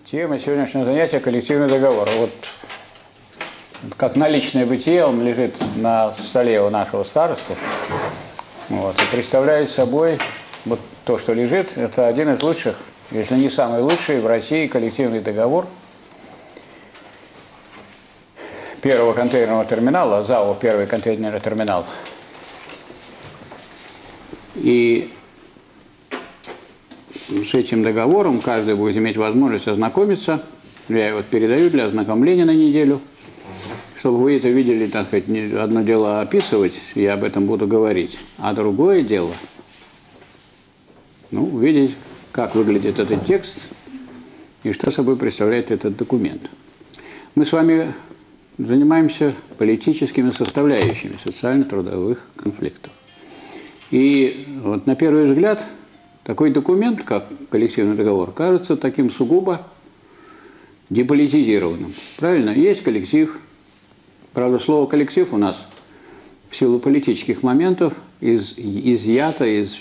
Тема сегодняшнего занятия – коллективный договор. Вот как наличное бытие, он лежит на столе у нашего старосты. Вот, и представляет собой, вот то, что лежит, это один из лучших, если не самый лучший в России коллективный договор первого контейнерного терминала, ЗАО «Первый контейнерный терминал». И с этим договором каждый будет иметь возможность ознакомиться. Я его передаю для ознакомления на неделю, чтобы вы это видели, так сказать, одно дело описывать, я об этом буду говорить, а другое дело, увидеть, как выглядит этот текст и что собой представляет этот документ. Мы с вами занимаемся политическими составляющими социально-трудовых конфликтов. И вот на первый взгляд такой документ, как коллективный договор, кажется таким сугубо деполитизированным. Правильно? Есть коллектив. Правда, слово «коллектив» у нас в силу политических моментов изъято из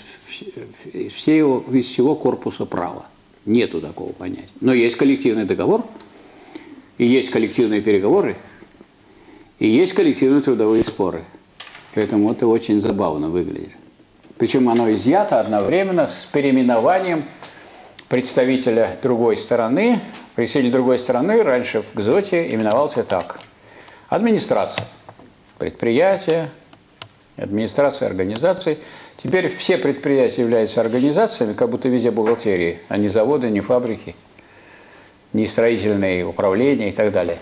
всего корпуса права. Нету такого понятия. Но есть коллективный договор, и есть коллективные переговоры, и есть коллективные трудовые споры. Поэтому это очень забавно выглядит. Причем оно изъято одновременно с переименованием представителя другой стороны. Представитель другой стороны раньше в ГЗОТе именовался так. Администрация, предприятия, администрация организаций. Теперь все предприятия являются организациями, как будто везде бухгалтерии, а не заводы, не фабрики, не строительные управления и так далее.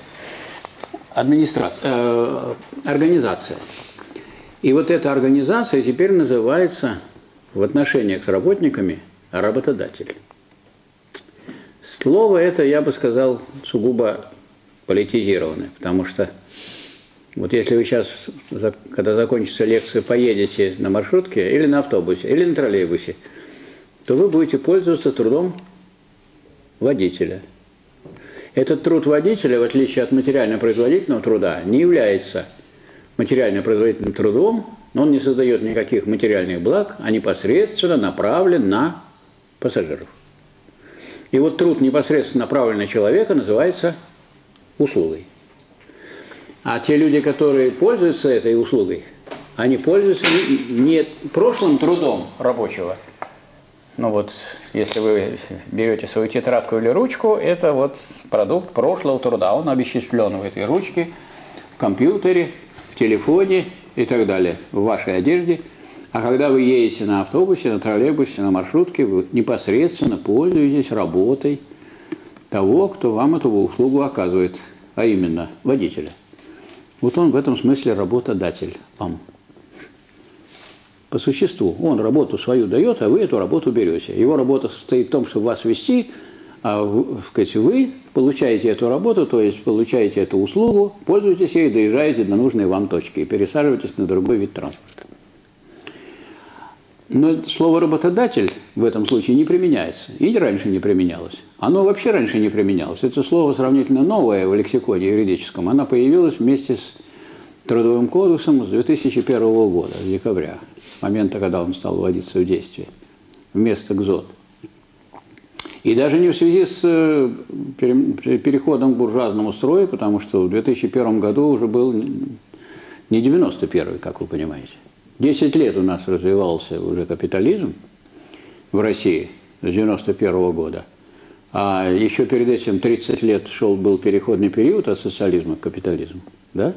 Организация. И вот эта организация теперь называется в отношениях с работниками работодатель. Слово это, я бы сказал, сугубо политизированное, потому что вот если вы сейчас, когда закончится лекция, поедете на маршрутке или на автобусе, или на троллейбусе, то вы будете пользоваться трудом водителя. Этот труд водителя, в отличие от материально-производительного труда, не является материально-производительным трудом, но он не создает никаких материальных благ, а непосредственно направлен на пассажиров. И вот труд, непосредственно направленный на человека, называется услугой. А те люди, которые пользуются этой услугой, они пользуются не прошлым трудом рабочего. Ну вот, если вы берете свою тетрадку или ручку, это вот продукт прошлого труда. Он обесчислен в этой ручке, в компьютере, в телефоне и так далее, в вашей одежде. А когда вы едете на автобусе, на троллейбусе, на маршрутке, вы непосредственно пользуетесь работой того, кто вам эту услугу оказывает, а именно водителя. Вот он в этом смысле работодатель вам. По существу. Он работу свою дает, а вы эту работу берете. Его работа состоит в том, чтобы вас вести, а вы получаете эту работу, то есть получаете эту услугу, пользуетесь ей, доезжаете до нужной вам точки и пересаживаетесь на другой вид транспорта. Но слово «работодатель» в этом случае не применяется. И раньше не применялось. Оно вообще раньше не применялось. Это слово сравнительно новое в лексиконе юридическом. Оно появилось вместе с Трудовым кодексом с 2001 года, с декабря, с момента, когда он стал вводиться в действие, вместо ГЗОТ. И даже не в связи с переходом к буржуазному строю, потому что в 2001 году уже был не 91-й, как вы понимаете. 10 лет у нас развивался уже капитализм в России с 91 года. А еще перед этим 30 лет был переходный период от социализма к капитализму. Да?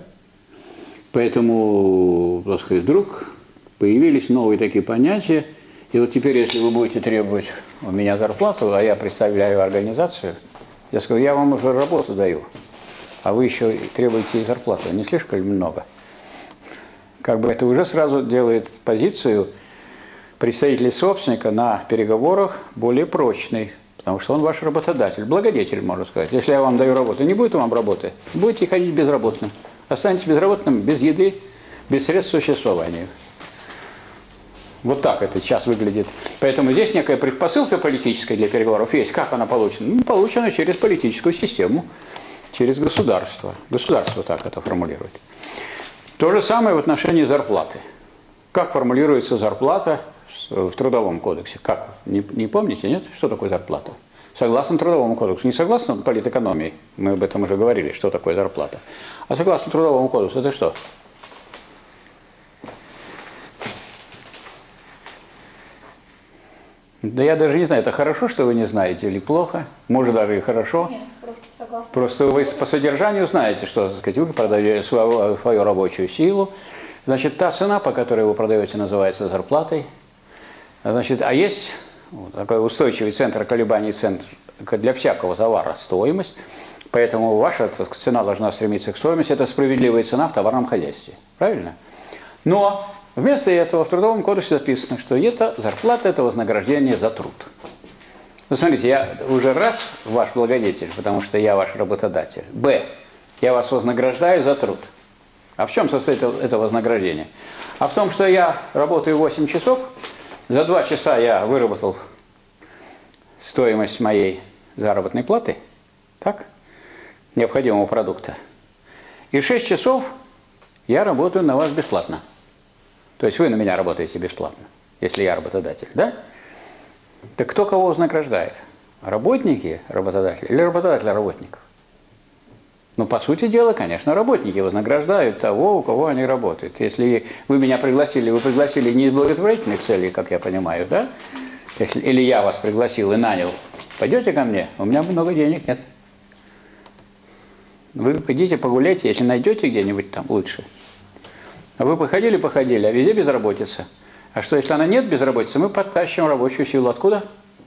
Поэтому, так сказать, вдруг появились новые такие понятия. И вот теперь, если вы будете требовать у меня зарплату, а я представляю организацию, я скажу, я вам уже работу даю, а вы еще требуете и зарплату. Не слишком ли много? Как бы это уже сразу делает позицию представителей собственника на переговорах более прочной, потому что он ваш работодатель, благодетель, можно сказать. Если я вам даю работу, не будет вам работы, будете ходить безработным. Останетесь безработным, без еды, без средств существования. Вот так это сейчас выглядит. Поэтому здесь некая предпосылка политическая для переговоров есть. Как она получена? Ну, получена через политическую систему, через государство. Государство так это формулирует. То же самое в отношении зарплаты. Как формулируется зарплата в Трудовом кодексе? Как? Не помните, нет? Что такое зарплата? Согласно Трудовому кодексу, не согласно политэкономии, мы об этом уже говорили, что такое зарплата, а согласно Трудовому кодексу, это что? Да я даже не знаю, это хорошо, что вы не знаете, или плохо, может даже и хорошо. Нет, просто согласно. Просто вы по содержанию знаете, что, так сказать, вы продаете свою рабочую силу, значит, та цена, по которой вы продаете, называется зарплатой. Значит, а есть вот такой устойчивый центр колебаний цен для всякого товара стоимость, поэтому ваша цена должна стремиться к стоимости, это справедливая цена в товарном хозяйстве. Правильно? Но вместо этого в Трудовом кодексе записано, что это зарплата, это вознаграждение за труд. Ну, смотрите, я уже раз ваш благодетель, потому что я ваш работодатель. Б. Я вас вознаграждаю за труд. А в чем состоит это вознаграждение? А в том, что я работаю 8 часов, за 2 часа я выработал стоимость моей заработной платы, так, необходимого продукта. И 6 часов я работаю на вас бесплатно. То есть вы на меня работаете бесплатно, если я работодатель, да? Так кто кого вознаграждает? Работники работодатели или работодатели работников? Ну, по сути дела, конечно, работники вознаграждают того, у кого они работают. Если вы меня пригласили, вы пригласили не из благотворительных целей, как я понимаю, да? Или я вас пригласил и нанял, пойдете ко мне? У меня много денег нет. Вы идите погуляйте, если найдете где-нибудь там лучше. А вы походили, а везде безработица. А что, если она нет безработицы, мы подтащим рабочую силу. Откуда?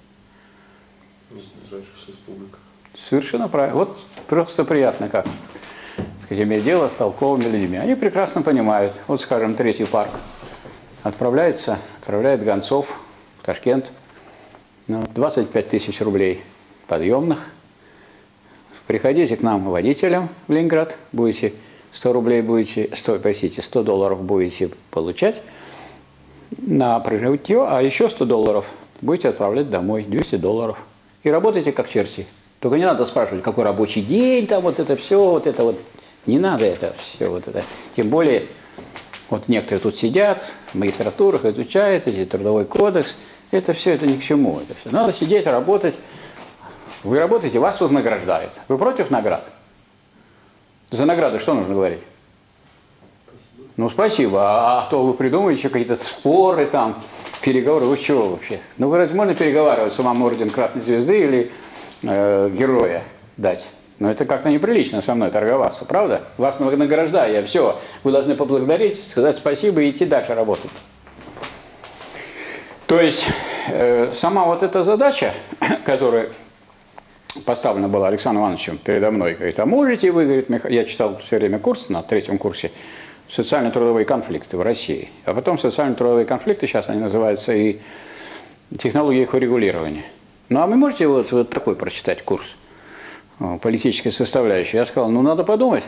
Совершенно правильно. Вот просто приятно, как сказать, иметь дело с толковыми людьми. Они прекрасно понимают. Вот, скажем, третий парк отправляет гонцов в Ташкент. 25 тысяч рублей подъемных. Приходите к нам водителем в Ленинград, будете 100 рублей будете, 100 долларов будете получать на прожитие, а еще 100 долларов будете отправлять домой, 200 долларов. И работайте как черти. Только не надо спрашивать, какой рабочий день, там вот это все, вот это вот. Не надо это все, вот это. Тем более, вот некоторые тут сидят, в магистратурах изучают эти трудовой кодекс. Это все, это ни к чему. Это все. Надо сидеть, работать. Вы работаете, вас вознаграждают. Вы против наград? За награды что нужно говорить? Спасибо. Ну, спасибо. А то вы придумаете какие-то споры там, переговоры. Вы чего вообще? Ну, вы разве можно переговариваться, вам орден Красной Звезды или героя дать? Но это как-то неприлично со мной торговаться, правда? Вас награждаю я, все. Вы должны поблагодарить, сказать спасибо и идти дальше работать. То есть, сама вот эта задача, которая поставлена была Александром Ивановичем передо мной, говорит, а можете вы, говорит, я читал все время курс на 3-м курсе, социально-трудовые конфликты в России, а потом социально-трудовые конфликты, сейчас они называются и технологии их урегулирования. Ну, а вы можете вот такой прочитать курс, политической составляющей? Я сказал, ну, надо подумать.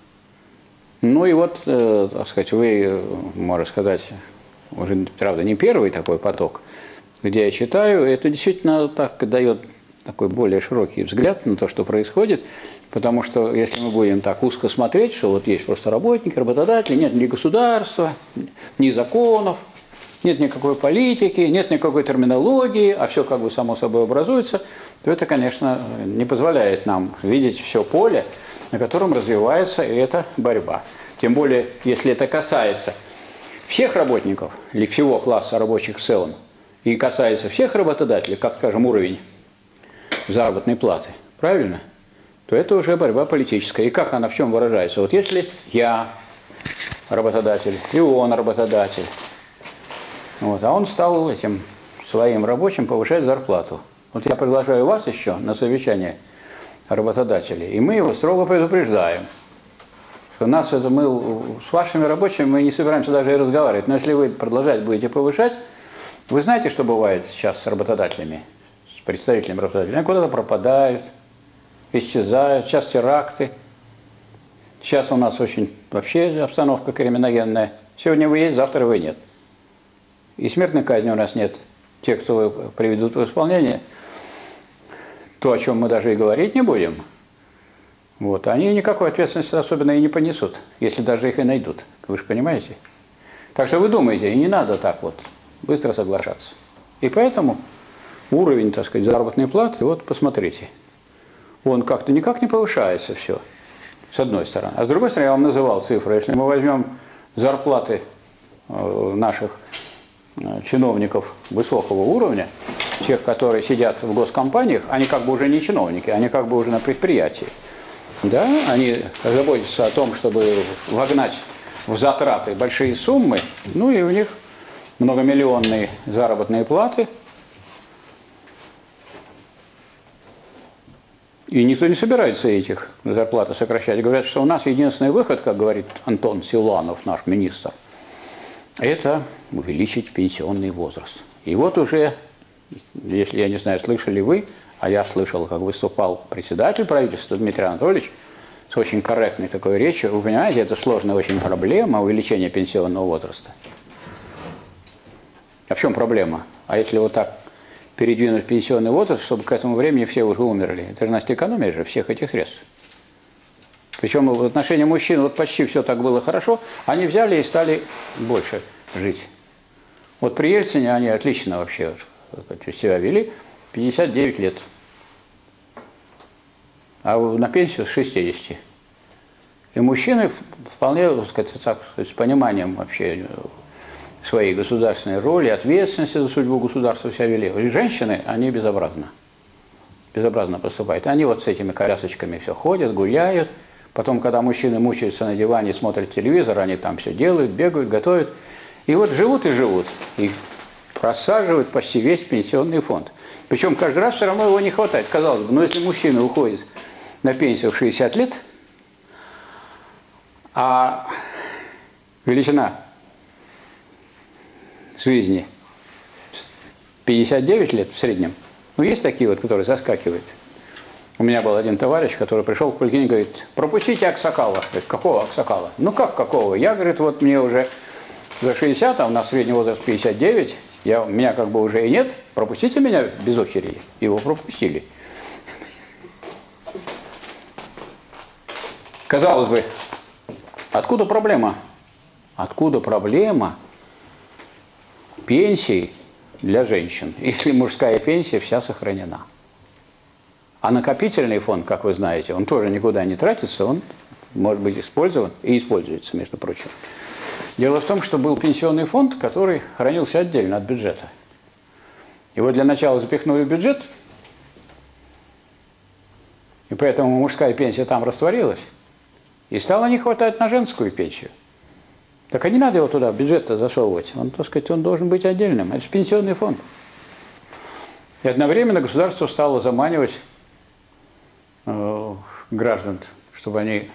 Ну, и вот, так сказать, вы, можно сказать, уже, правда, не первый такой поток, где я читаю, это действительно так дает такой более широкий взгляд на то, что происходит, потому что если мы будем так узко смотреть, что вот есть просто работники, работодатели, нет ни государства, ни законов, нет никакой политики, нет никакой терминологии, а все как бы само собой образуется, то это, конечно, не позволяет нам видеть все поле, на котором развивается эта борьба. Тем более, если это касается всех работников или всего класса рабочих в целом, и касается всех работодателей, как, скажем, уровень заработной платы, правильно? То это уже борьба политическая. И как она в чем выражается? Вот если я работодатель, и он работодатель, вот, а он стал этим своим рабочим повышать зарплату. Вот я приглашаю вас еще на совещание работодателей, и мы его строго предупреждаем, что нас это мы с вашими рабочими мы не собираемся даже и разговаривать. Но если вы продолжать будете повышать, вы знаете, что бывает сейчас с работодателями, с представителями работодателей? Они куда-то пропадают, исчезают, сейчас теракты. Сейчас у нас очень вообще обстановка криминогенная. Сегодня вы есть, завтра вы нет. И смертной казни у нас нет. Те, кто приведут в исполнение, то, о чем мы даже и говорить не будем, вот, они никакой ответственности особенно и не понесут, если даже их и найдут. Вы же понимаете? Так что вы думаете, и не надо так вот быстро соглашаться. И поэтому уровень, так сказать, заработной платы, вот посмотрите, он как-то никак не повышается все, с одной стороны. А с другой стороны, я вам называл цифры, если мы возьмем зарплаты наших чиновников высокого уровня, тех, которые сидят в госкомпаниях, они как бы уже не чиновники, они как бы уже на предприятии. Да, они заботятся о том, чтобы вогнать в затраты большие суммы, ну и у них многомиллионные заработные платы. И никто не собирается этих зарплаты сокращать. Говорят, что у нас единственный выход, как говорит Антон Силуанов, наш министр, это увеличить пенсионный возраст. И вот уже, если, я не знаю, слышали вы, а я слышал, как выступал председатель правительства Дмитрий Анатольевич с очень корректной такой речью. Вы понимаете, это сложная очень проблема увеличения пенсионного возраста. А в чем проблема? А если вот так передвинуть пенсионный возраст, чтобы к этому времени все уже умерли? Это же значит экономия же всех этих средств. Причем в отношении мужчин вот почти все так было хорошо, они взяли и стали больше жить. Вот при Ельцине они отлично вообще себя вели, 59 лет. А на пенсию с 60. И мужчины вполне, так сказать, с пониманием вообще своей государственной роли, ответственности за судьбу государства себя вели. И женщины, они безобразно поступают. Они вот с этими колясочками все ходят, гуляют. Потом, когда мужчины мучаются на диване, смотрят телевизор, они там все делают, бегают, готовят. И вот живут и живут. И просаживают почти весь пенсионный фонд. Причем каждый раз все равно его не хватает. Казалось бы, но если мужчина уходит на пенсию в 60 лет, а величина жизни 59 лет в среднем, ну есть такие вот, которые заскакивают. У меня был один товарищ, который пришел в поликлинику и говорит: пропустите Аксакала. Говорит: какого Аксакала? Ну как какого? Я, говорит, вот мне уже за 60, а у нас средний возраст 59, меня как бы уже и нет, пропустите меня без очереди. Его пропустили. Казалось бы, откуда проблема? Откуда проблема пенсий для женщин, если мужская пенсия вся сохранена? А накопительный фонд, как вы знаете, он тоже никуда не тратится, он может быть использован и используется, между прочим. Дело в том, что был пенсионный фонд, который хранился отдельно от бюджета. Его для начала запихнули в бюджет, и поэтому мужская пенсия там растворилась, и стало не хватать на женскую пенсию. Так а не надо его туда, в бюджет-то засовывать. Он, так сказать, он должен быть отдельным. Это же пенсионный фонд. И одновременно государство стало заманивать граждан, чтобы они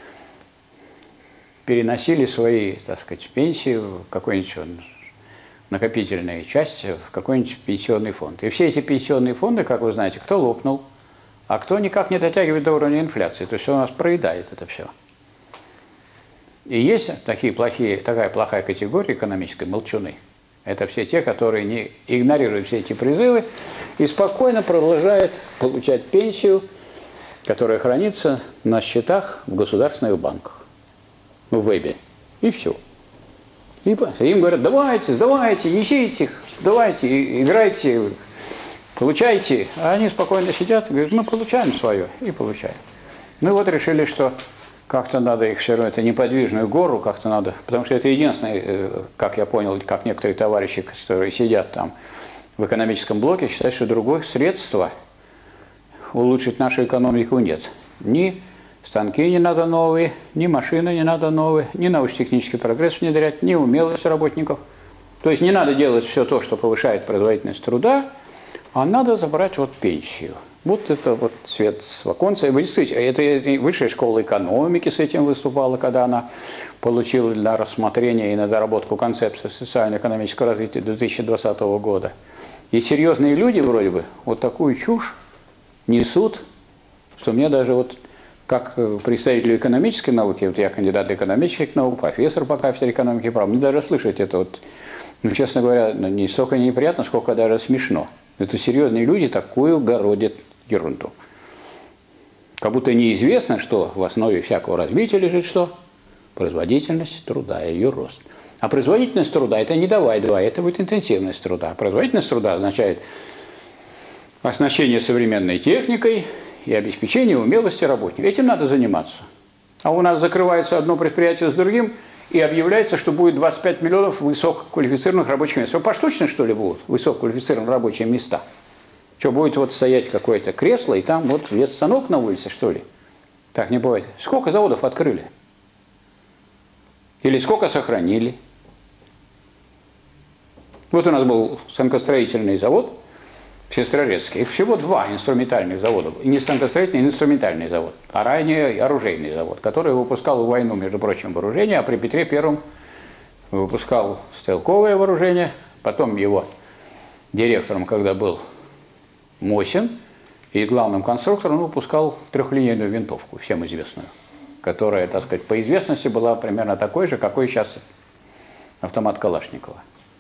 переносили свои, так сказать, пенсии в какой-нибудь накопительной части, в какой-нибудь пенсионный фонд. И все эти пенсионные фонды, как вы знаете, кто лопнул, а кто никак не дотягивает до уровня инфляции. То есть он у нас проедает это все. И есть такая плохая категория экономической молчуны. Это все те, которые не игнорируют все эти призывы и спокойно продолжают получать пенсию, которая хранится на счетах в государственных банках, в вебе. И все. И им говорят: давайте, сдавайте, несите их, давайте, играйте, получайте. А они спокойно сидят и говорят: ну, получаем свое. И получаем. Ну и вот решили, что как-то надо их все равно, это неподвижную гору, как-то надо, потому что это единственное, как я понял, как некоторые товарищи, которые сидят там в экономическом блоке, считают, что другого средства улучшить нашу экономику нет. Ни станки не надо новые, ни машины не надо новые, ни научно-технический прогресс внедрять, ни умелость работников. То есть не надо делать все то, что повышает производительность труда, а надо забрать вот пенсию. Вот это вот цвет с оконца. И действительно, это высшая школа экономики с этим выступала, когда она получила для рассмотрения и на доработку концепции социально-экономического развития 2020 года. И серьезные люди вроде бы вот такую чушь несут, что мне даже вот как представителю экономической науки, вот я кандидат экономических наук, профессор по кафедре экономики и права, мне даже слышать это вот, ну, честно говоря, не столько неприятно, сколько даже смешно. Это серьезные люди такую городят ерунду. Как будто неизвестно, что в основе всякого развития лежит что? Производительность труда и ее рост. А производительность труда – это не давай, это будет интенсивность труда. Производительность труда означает оснащение современной техникой и обеспечение умелости работников. Этим надо заниматься. А у нас закрывается одно предприятие с другим, и объявляется, что будет 25 миллионов высококвалифицированных рабочих мест. Что, поштучно, что ли, будут высококвалифицированные рабочие места? Что, будет вот стоять какое-то кресло, и там вот вес станок на улице, что ли? Так не бывает. Сколько заводов открыли? Или сколько сохранили? Вот у нас был станкостроительный завод в Сестрорецке. Их всего 2 инструментальных завода. И не станкостроительный, а инструментальный завод. А ранее оружейный завод, который выпускал в войну, между прочим, вооружение, а при Петре Первом выпускал стрелковое вооружение. Потом его директором, когда был Мосин, и главным конструктором он выпускал трехлинейную винтовку, всем известную, которая, так сказать, по известности была примерно такой же, какой сейчас автомат Калашникова.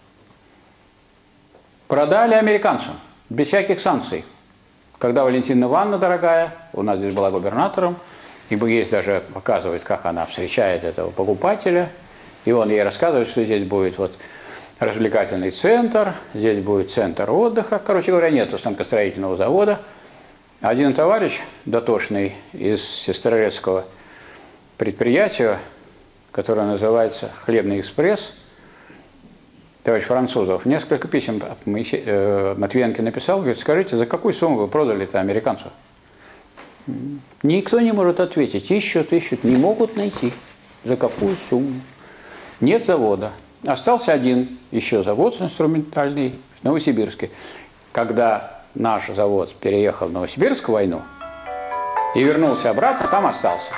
Продали американцам, без всяких санкций. Когда Валентина Ивановна, дорогая, у нас здесь была губернатором, и есть даже показывает, как она встречает этого покупателя, и он ей рассказывает, что здесь будет вот развлекательный центр, здесь будет центр отдыха. Короче говоря, нету станкостроительного завода. Один товарищ дотошный из Сестрорецкого предприятия, которое называется «Хлебный экспресс», товарищ Французов, несколько писем Матвиенко написал, говорит, скажите, за какую сумму вы продали это американцу? Никто не может ответить, ищут, не могут найти, за какую сумму. Нет завода. Остался один еще завод инструментальный в Новосибирске. Когда наш завод переехал в Новосибирск в войну и вернулся обратно, там остался.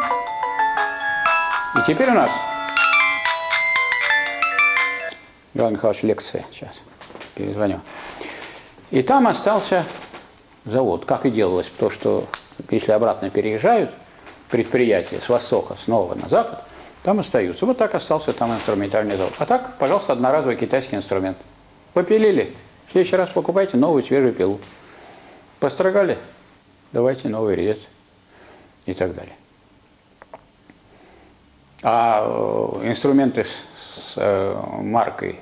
И теперь у нас... Иван Михайлович, лекция сейчас, перезвоню. И там остался завод, как и делалось, то, что если обратно переезжают предприятия с востока снова на запад, там остаются. Вот так остался там инструментальный завод. А так, пожалуйста, одноразовый китайский инструмент. Попилили, в следующий раз покупайте новую свежую пилу. Построгали, давайте новый резец и так далее. А инструменты с маркой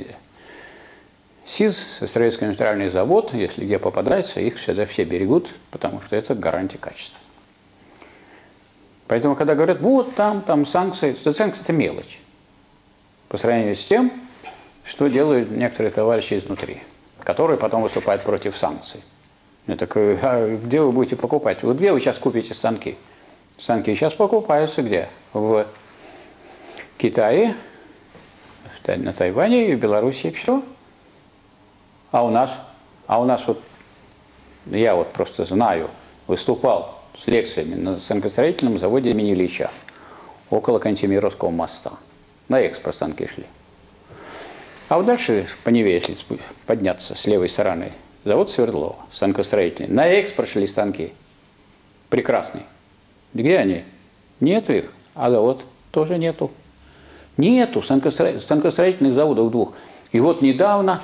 СИЗ, Сестрорецкий индустриальный завод, если где попадается, их всегда все берегут, потому что это гарантия качества. Поэтому, когда говорят, вот там санкции, санкции – это мелочь по сравнению с тем, что делают некоторые товарищи изнутри, которые потом выступают против санкций. Я такой, а где вы будете покупать? Вот где вы сейчас купите станки? Станки сейчас покупаются где? В Китае, на Тайване и в Белоруссии. Все. А у нас вот, я вот просто знаю, выступал с лекциями на станкостроительном заводе имени Ильича, около Кантемировского моста. На экспорт станки шли. А вот дальше по Неве, если подняться с левой стороны, завод Свердлова, станкостроительный. На экспорт шли станки. Прекрасный. Где они? Нету их, а завод тоже нету. Нету станкостроительных заводов 2. И вот недавно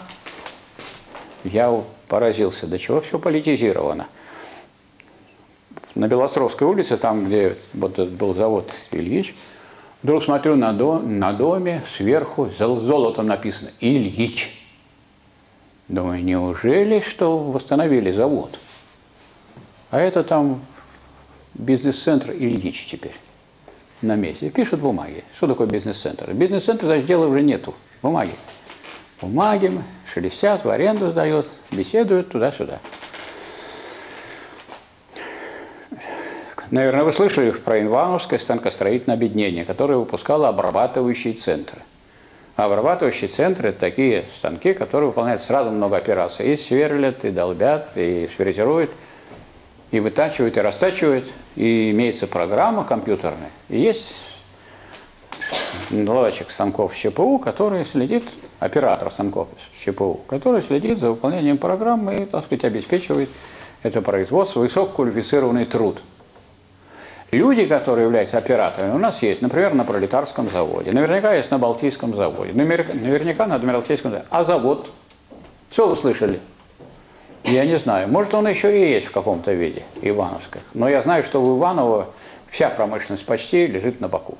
я поразился, до чего все политизировано. На Белостровской улице, там, где вот этот был завод Ильич, вдруг смотрю на доме сверху золотом написано «Ильич». Думаю, неужели что восстановили завод? А это там бизнес-центр Ильич теперь на месте. Пишут бумаги. Что такое бизнес-центр? Бизнес-центр, даже дела уже нету. Бумаги. Бумаги шелестят, в аренду сдают, беседуют туда-сюда. Наверное, вы слышали про Ивановское станкостроительное объединение, которое выпускало обрабатывающие центры. Обрабатывающие центры – это такие станки, которые выполняют сразу много операций. И сверлят, и долбят, и сфрезеруют, и вытачивают, и растачивают. И имеется программа компьютерная. И есть наладчик станков ЩПУ, который следит, оператор станков ЩПУ, который следит за выполнением программы и, так сказать, обеспечивает это производство, высококвалифицированный труд. Люди, которые являются операторами, у нас есть, например, на Пролетарском заводе, наверняка есть на Балтийском заводе, наверняка на Адмиралтейском заводе. А завод? Что вы слышали? Я не знаю. Может, он еще и есть в каком-то виде, Ивановских. Но я знаю, что в Иваново вся промышленность почти лежит на боку.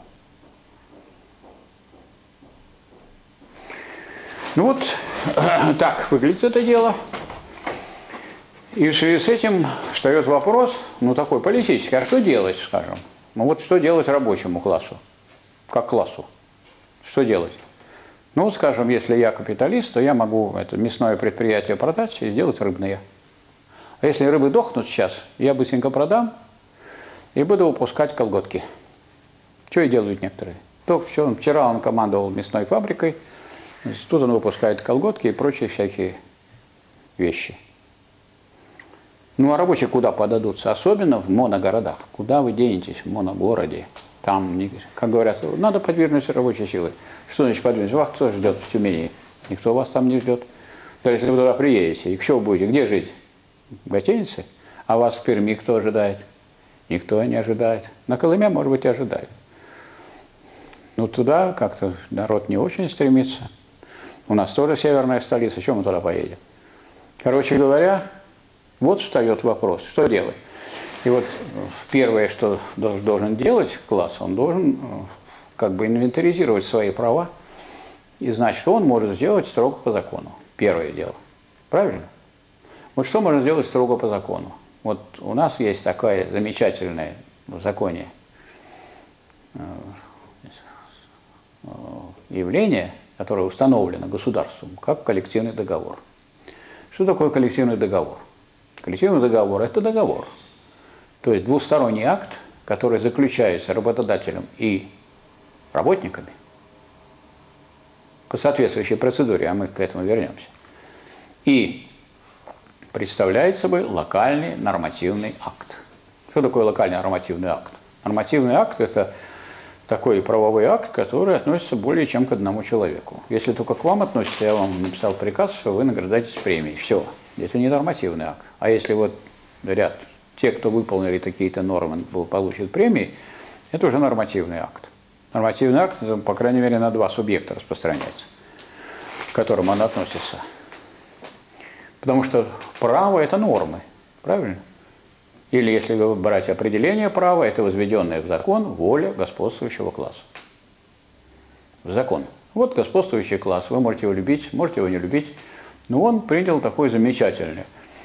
Ну вот, так выглядит это дело. И в связи с этим встает вопрос, ну такой политический, а что делать, скажем? Ну вот что делать рабочему классу, как классу? Что делать? Ну вот, скажем, если я капиталист, то я могу это мясное предприятие продать и сделать рыбное. А если рыбы дохнут сейчас, я быстренько продам и буду выпускать колготки. Что и делают некоторые. Только вчера он командовал мясной фабрикой, тут он выпускает колготки и прочие всякие вещи. Ну а рабочие куда подадутся? Особенно в моногородах. Куда вы денетесь в моногороде? Там, как говорят, надо подвижность рабочей силы. Что значит подвижность? Вас кто ждет в Тюмени? Никто вас там не ждет. Даже если вы туда приедете, и что вы будете? Где жить? В гостинице? А вас в Перми кто ожидает? Никто не ожидает. На Колыме, может быть, и ожидает. Ну туда как-то народ не очень стремится. У нас тоже северная столица, чем мы туда поедем? Короче говоря, вот встает вопрос, что делать? И вот первое, что должен делать класс, он должен как бы инвентаризировать свои права и знать, что он может сделать строго по закону. Первое дело. Правильно? Вот что можно сделать строго по закону? Вот у нас есть такое замечательное в законе явление, которое установлено государством, как коллективный договор. Что такое коллективный договор? Коллективный договор – это договор. То есть двусторонний акт, который заключается работодателем и работниками по соответствующей процедуре, а мы к этому вернемся, и представляет собой локальный нормативный акт. Что такое локальный нормативный акт? Нормативный акт – это такой правовой акт, который относится более чем к одному человеку. Если только к вам относится, я вам написал приказ, что вы награждаетесь премией. Все. Это не нормативный акт. А если вот ряд, те, кто выполнили какие-то нормы, получат премии, это уже нормативный акт. Нормативный акт, по крайней мере, на два субъекта распространяется, к которым он относится. Потому что право – это нормы, правильно? Или, если брать определение права, это возведенная в закон воля господствующего класса. В закон. Вот господствующий класс, вы можете его любить, можете его не любить, но он принял такое замечательное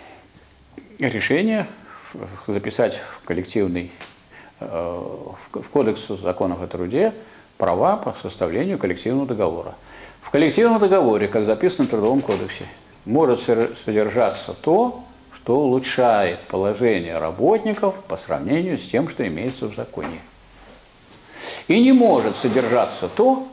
решение записать в коллективный, в кодекс законов о труде права по составлению коллективного договора. В коллективном договоре, как записано в Трудовом кодексе, может содержаться то, что улучшает положение работников по сравнению с тем, что имеется в законе. И не может содержаться то,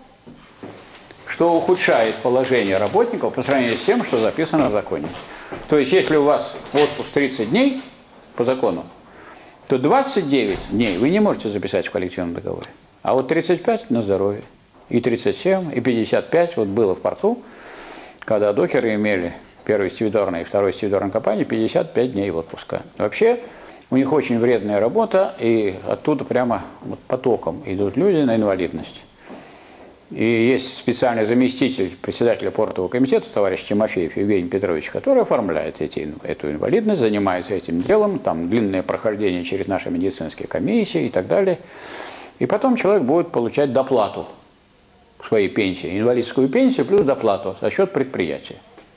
что ухудшает положение работников по сравнению с тем, что записано в законе. То есть, если у вас отпуск 30 дней по закону, то 29 дней вы не можете записать в коллективном договоре. А вот 35 на здоровье, и 37, и 55, вот было в порту, когда докеры имели первой стивидорной и второй стивидорной компании 55 дней отпуска. Вообще, у них очень вредная работа, и оттуда прямо вот потоком идут люди на инвалидность. И есть специальный заместитель председателя портового комитета, товарищ Тимофеев Евгений Петрович, который оформляет эту инвалидность, занимается этим делом, там длинное прохождение через наши медицинские комиссии и так далее. И потом человек будет получать доплату к своей пенсии, инвалидскую пенсию плюс доплату за счет предприятия.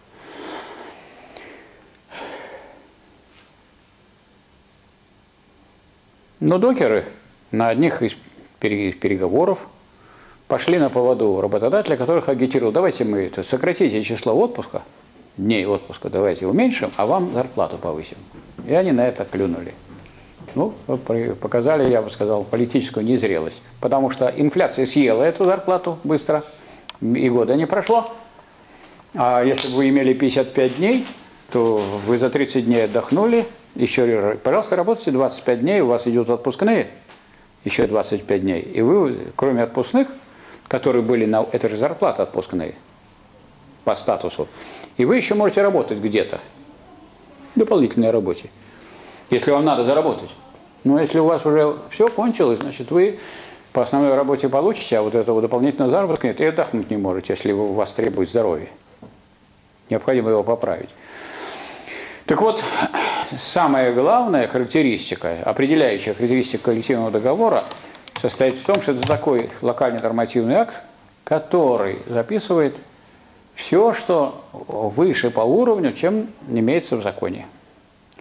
Но докеры на одних из переговоров пошли на поводу у работодателя, которых агитировал: давайте мы сократите число отпуска, дней отпуска, давайте уменьшим, а вам зарплату повысим. И они на это клюнули. Ну, показали, я бы сказал, политическую незрелость. Потому что инфляция съела эту зарплату быстро, и года не прошло. А если бы вы имели 55 дней, то вы за 30 дней отдохнули, еще, пожалуйста, работайте 25 дней, у вас идут отпускные, еще 25 дней. И вы, кроме отпускных, которые были на... Это же зарплата отпускные по статусу. И вы еще можете работать где-то. Дополнительной работе. Если вам надо заработать. Но если у вас уже все кончилось, значит, вы по основной работе получите, а вот этого дополнительного заработка нет, и отдохнуть не можете, если у вас требует здоровья. Необходимо его поправить. Так вот, самая главная характеристика, определяющая характеристика коллективного договора состоит в том, что это такой локальный нормативный акт, который записывает все, что выше по уровню, чем имеется в законе.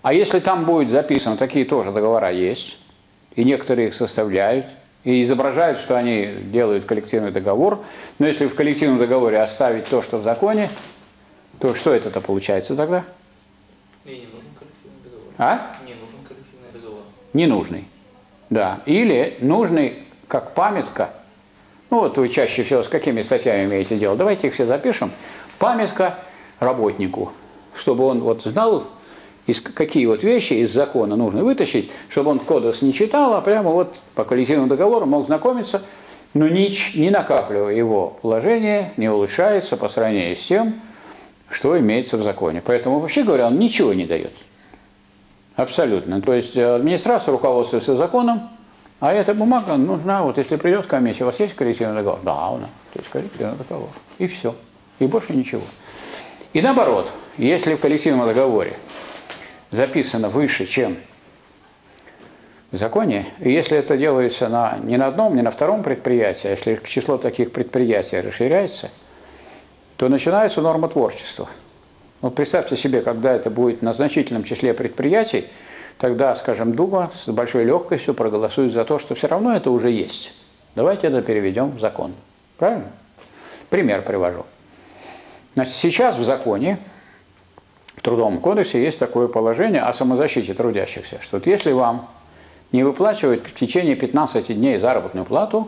А если там будет записано, такие тоже договора есть, и некоторые их составляют, и изображают, что они делают коллективный договор, но если в коллективном договоре оставить то, что в законе, то что это-то получается тогда? И не нужен коллективный договор. А? Не нужен коллективный договор. Ненужный. Да. Или нужный как памятка. Ну вот вы чаще всего с какими статьями имеете дело? Давайте их все запишем. Памятка работнику, чтобы он вот знал, какие вот вещи из закона нужно вытащить, чтобы он кодекс не читал, а прямо вот по коллективному договору мог знакомиться, но не накапливая его положение, не улучшается по сравнению с тем, что имеется в законе. Поэтому, вообще говоря, он ничего не дает. Абсолютно. То есть администрация руководствуется законом, а эта бумага нужна, вот если придет комиссия, у вас есть коллективный договор? Да, у нас есть коллективный договор. И все. И больше ничего. И наоборот, если в коллективном договоре записано выше, чем в законе, и если это делается не на одном, не на втором предприятии, а если число таких предприятий расширяется, то начинается нормотворчество. Вот представьте себе, когда это будет на значительном числе предприятий, тогда, скажем, Дума с большой легкостью проголосует за то, что все равно это уже есть. Давайте это переведем в закон. Правильно? Пример привожу. Значит, сейчас в законе, в Трудовом кодексе есть такое положение о самозащите трудящихся, что вот если вам не выплачивают в течение 15 дней заработную плату,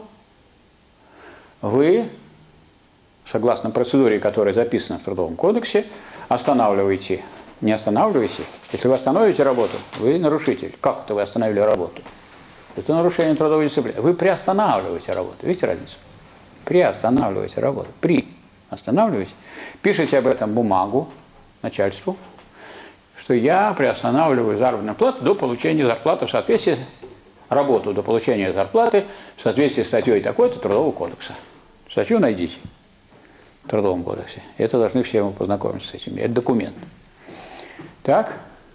вы, согласно процедуре, которая записана в Трудовом кодексе, останавливаете. Не останавливаете. Если вы остановите работу, вы нарушитель. Как это вы остановили работу? Это нарушение трудовой дисциплины. Вы приостанавливаете работу. Видите разницу? Приостанавливаете работу. Останавливаете. Пишите об этом бумагу начальству, что я приостанавливаю заработную плату до получения зарплаты в соответствии работу до получения зарплаты в соответствии с статьей такой-то Трудового кодекса. Статью найдите в Трудовом кодексе. Это должны все мы познакомиться с этим. Это документ. Так.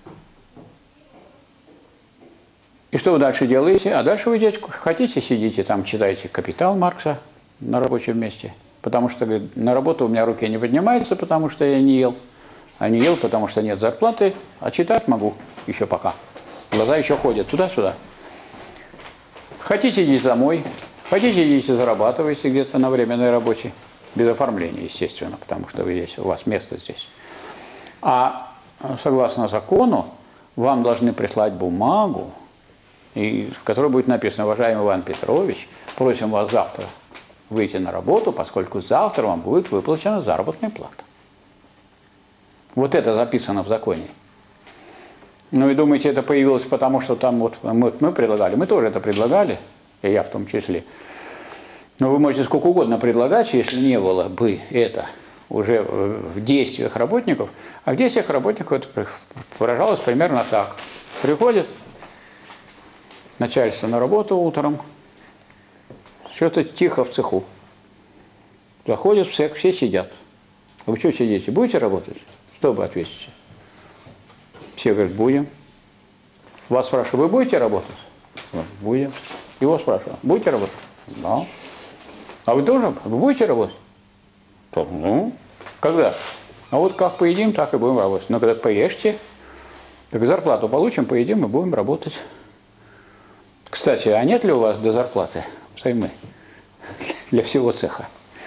И что вы дальше делаете? А дальше вы хотите, сидите там, читаете «Капитал» Маркса на рабочем месте. Потому что, говорит, на работу у меня руки не поднимаются, потому что я не ел. А не ел, потому что нет зарплаты. А читать могу еще пока. Глаза еще ходят туда-сюда. Хотите, идите домой. Хотите, идите зарабатывайте где-то на временной работе. Без оформления, естественно, потому что вы здесь, у вас место здесь. А согласно закону, вам должны прислать бумагу, в которой будет написано: уважаемый Иван Петрович, просим вас завтра выйти на работу, поскольку завтра вам будет выплачена заработная плата. Вот это записано в законе. Ну и думаете, это появилось потому, что там вот мы предлагали, мы тоже это предлагали, и я в том числе. Но вы можете сколько угодно предлагать, если не было бы это уже в действиях работников. А в действиях работников это выражалось примерно так. Приходит начальство на работу утром, что-то тихо в цеху. Заходят в цех, все сидят. Вы что сидите? Будете работать? Что вы ответите? Все говорят: будем. Вас спрашивают: вы будете работать? Будем. Его спрашивают: будете работать? Да. А вы тоже? Вы будете работать? Ну, когда? А вот как поедим, так и будем работать. Но когда поешьте, так зарплату получим, поедим и будем работать. Кстати, а нет ли у вас до зарплаты взаймы для всего цеха?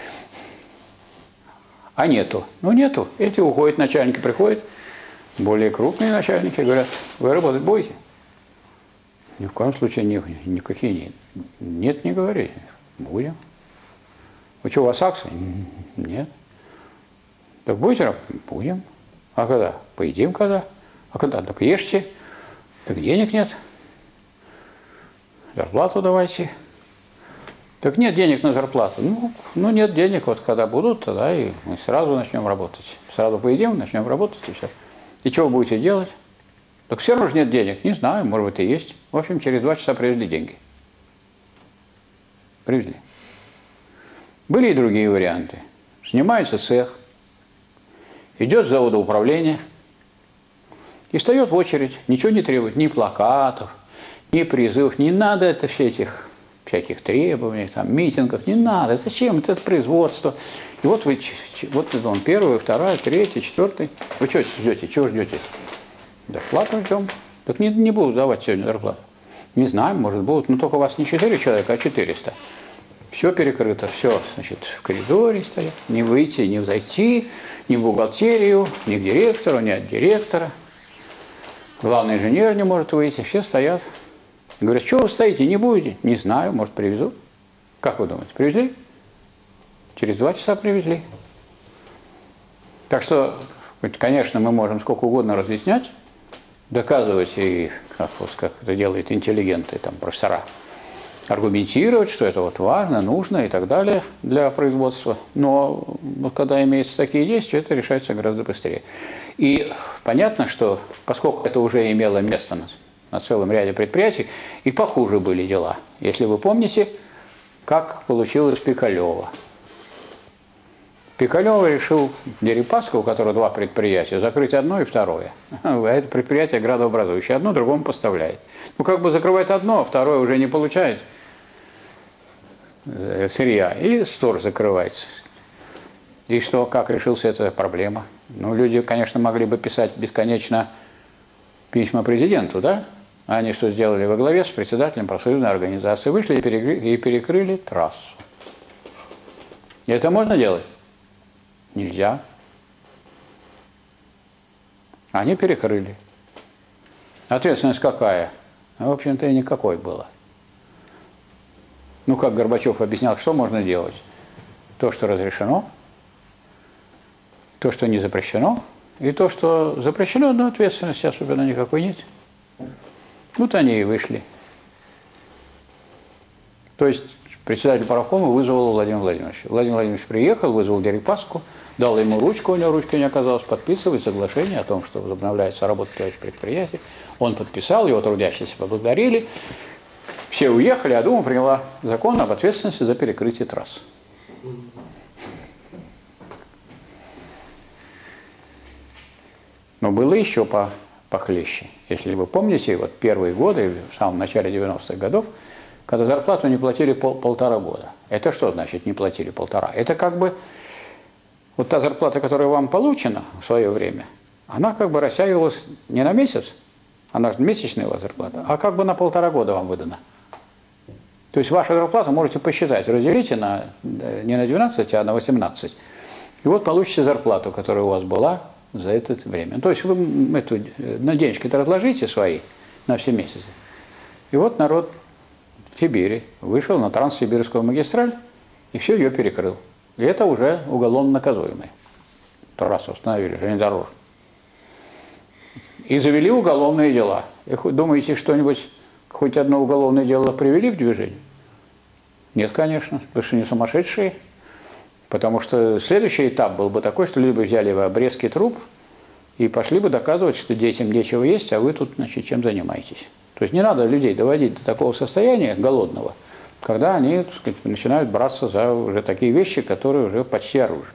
А нету. Ну, нету. Эти уходят, начальники приходят, более крупные начальники говорят: вы работать будете? Ни в коем случае никакие нет. Нет, не говорите. Будем. Вы что, у вас акции? Нет. Так будете работать? Будем. А когда? Поедим когда? А когда? Так ешьте. Так денег нет. Зарплату давайте. Так нет денег на зарплату. Ну нет денег, вот когда будут, тогда и мы сразу начнем работать. Сразу поедим, начнем работать и все. И что вы будете делать? Так все равно же нет денег. Не знаю, может быть и есть. В общем, через 2 часа привезли деньги. Привезли. Были и другие варианты. Снимается цех, идет с завода управления и встает в очередь. Ничего не требует, ни плакатов, ни призывов. Не надо это все этих всяких требований, там, митингов. Не надо. Зачем? Это производство. И вот вы, вот он, 1, 2, 3, 4. Вы что ждете? Чего ждете? Зарплату ждем. Так не будут давать сегодня зарплату. Не знаем, может будут, но только у вас не 4 человека, а 400. Все перекрыто, все, значит, в коридоре стоят. Не выйти, не зайти, ни в бухгалтерию, ни к директору, ни от директора. Главный инженер не может выйти, все стоят. Говорят, что вы стоите, не будете? Не знаю, может, привезут. Как вы думаете, привезли? Через 2 часа привезли. Так что, конечно, мы можем сколько угодно разъяснять, доказывать, и как это делают интеллигенты, там, профессора, аргументировать, что это вот важно, нужно и так далее для производства. Но когда имеются такие действия, это решается гораздо быстрее. И понятно, что поскольку это уже имело место на целом ряде предприятий, и похуже были дела. Если вы помните, как получилось Пикалево. Пикалево решил Дерипаска, у которого 2 предприятия, закрыть одно и второе. А это предприятие градообразующее. Одно другому поставляет. Ну, как бы закрывает одно, а второе уже не получает сырья. И тоже закрывается. И что, как решился эта проблема? Ну, люди, конечно, могли бы писать бесконечно письма президенту, да? А они что сделали во главе с председателем профсоюзной организации? Вышли и перекрыли трассу. И это можно делать? Нельзя. Они перекрыли. Ответственность какая? В общем-то, и никакой была. Ну, как Горбачев объяснял, что можно делать? То, что разрешено, то, что не запрещено, и то, что запрещено, но ответственности особенно никакой нет. Вот они и вышли. То есть председатель правкома вызвал Владимира Владимировича. Владимир Владимирович приехал, вызвал Дерипаску, дал ему ручку, у него ручки не оказалось, подписывать соглашение о том, что возобновляется работа этих предприятий. Он подписал, его трудящиеся поблагодарили. Все уехали, а Дума приняла закон об ответственности за перекрытие трасс. Но было еще похлеще. Если вы помните, вот первые годы, в самом начале 90-х годов, когда зарплату не платили полтора года. Это что значит не платили полтора? Это как бы вот та зарплата, которая вам получена в свое время, она как бы растягивалась не на месяц, она же месячная у вас зарплата, а как бы на 1,5 года вам выдана. То есть вашу зарплату можете посчитать, разделите не на 12, а на 18. И вот получите зарплату, которая у вас была за это время. То есть вы на денежки-то разложите свои на все месяцы. И вот народ в Сибири вышел на Транссибирскую магистраль и все ее перекрыл. И это уже уголовно наказуемое. Трассу установили, железнодорожную. И завели уголовные дела. И думаете, что-нибудь, хоть одно уголовное дело привели в движение? Нет, конечно, потому что не сумасшедшие. Потому что следующий этап был бы такой, что люди бы взяли бы обрезки труб и пошли бы доказывать, что детям нечего есть, а вы тут, значит, чем занимаетесь. То есть не надо людей доводить до такого состояния голодного, когда они, так сказать, начинают браться за уже такие вещи, которые уже почти оружие.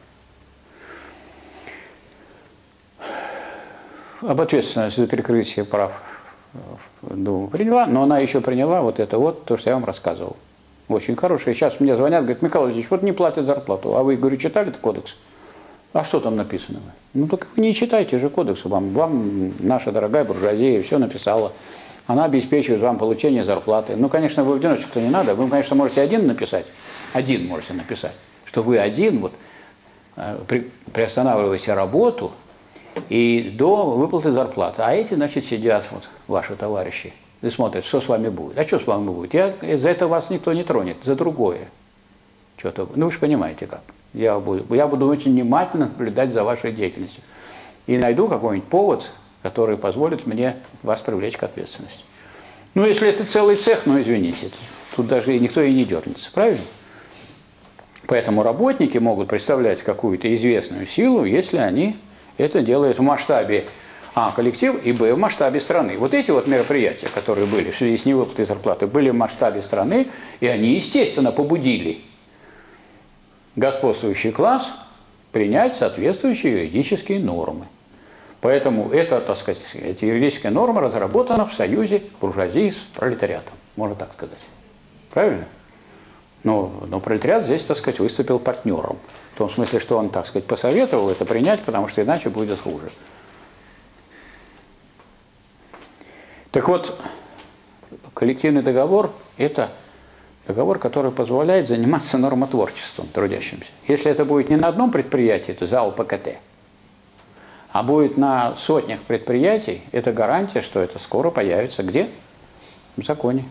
Об ответственности за перекрытие прав Дума приняла, но она еще приняла вот это вот, то, что я вам рассказывал. Очень хорошие. Сейчас мне звонят, говорят, Михаил Владимирович, вот не платят зарплату. А вы, говорю, читали этот кодекс? А что там написано? Ну, так вы не читайте же кодекс. Вам наша дорогая буржуазия все написала. Она обеспечивает вам получение зарплаты. Ну, конечно, вы в одиночку-то не надо. Вы, конечно, можете один написать. Один можете написать. Что вы один вот приостанавливаете работу и до выплаты зарплаты. А эти, значит, сидят, вот, ваши товарищи, и смотрят, что с вами будет. А что с вами будет? За это вас никто не тронет, за другое. Что-то, ну, вы же понимаете как. Я буду очень внимательно наблюдать за вашей деятельностью. И найду какой-нибудь повод, который позволит мне вас привлечь к ответственности. Ну, если это целый цех, ну, извините, тут даже никто и не дернется, правильно? Поэтому работники могут представлять какую-то известную силу, если они это делают в масштабе коллектив, и в масштабе страны. Вот эти вот мероприятия, которые были в связи с невыплатой зарплаты, были в масштабе страны, и они, естественно, побудили господствующий класс принять соответствующие юридические нормы. Поэтому эта, так сказать, эти юридические нормы разработаны в союзе буржуазии с пролетариатом, можно так сказать. Правильно? Но пролетариат здесь, так сказать, выступил партнером. В том смысле, что он, так сказать, посоветовал это принять, потому что иначе будет хуже. Так вот, коллективный договор – это договор, который позволяет заниматься нормотворчеством трудящимся. Если это будет не на одном предприятии, это ЗАО ПКТ, а будет на сотнях предприятий, это гарантия, что это скоро появится где? В законе.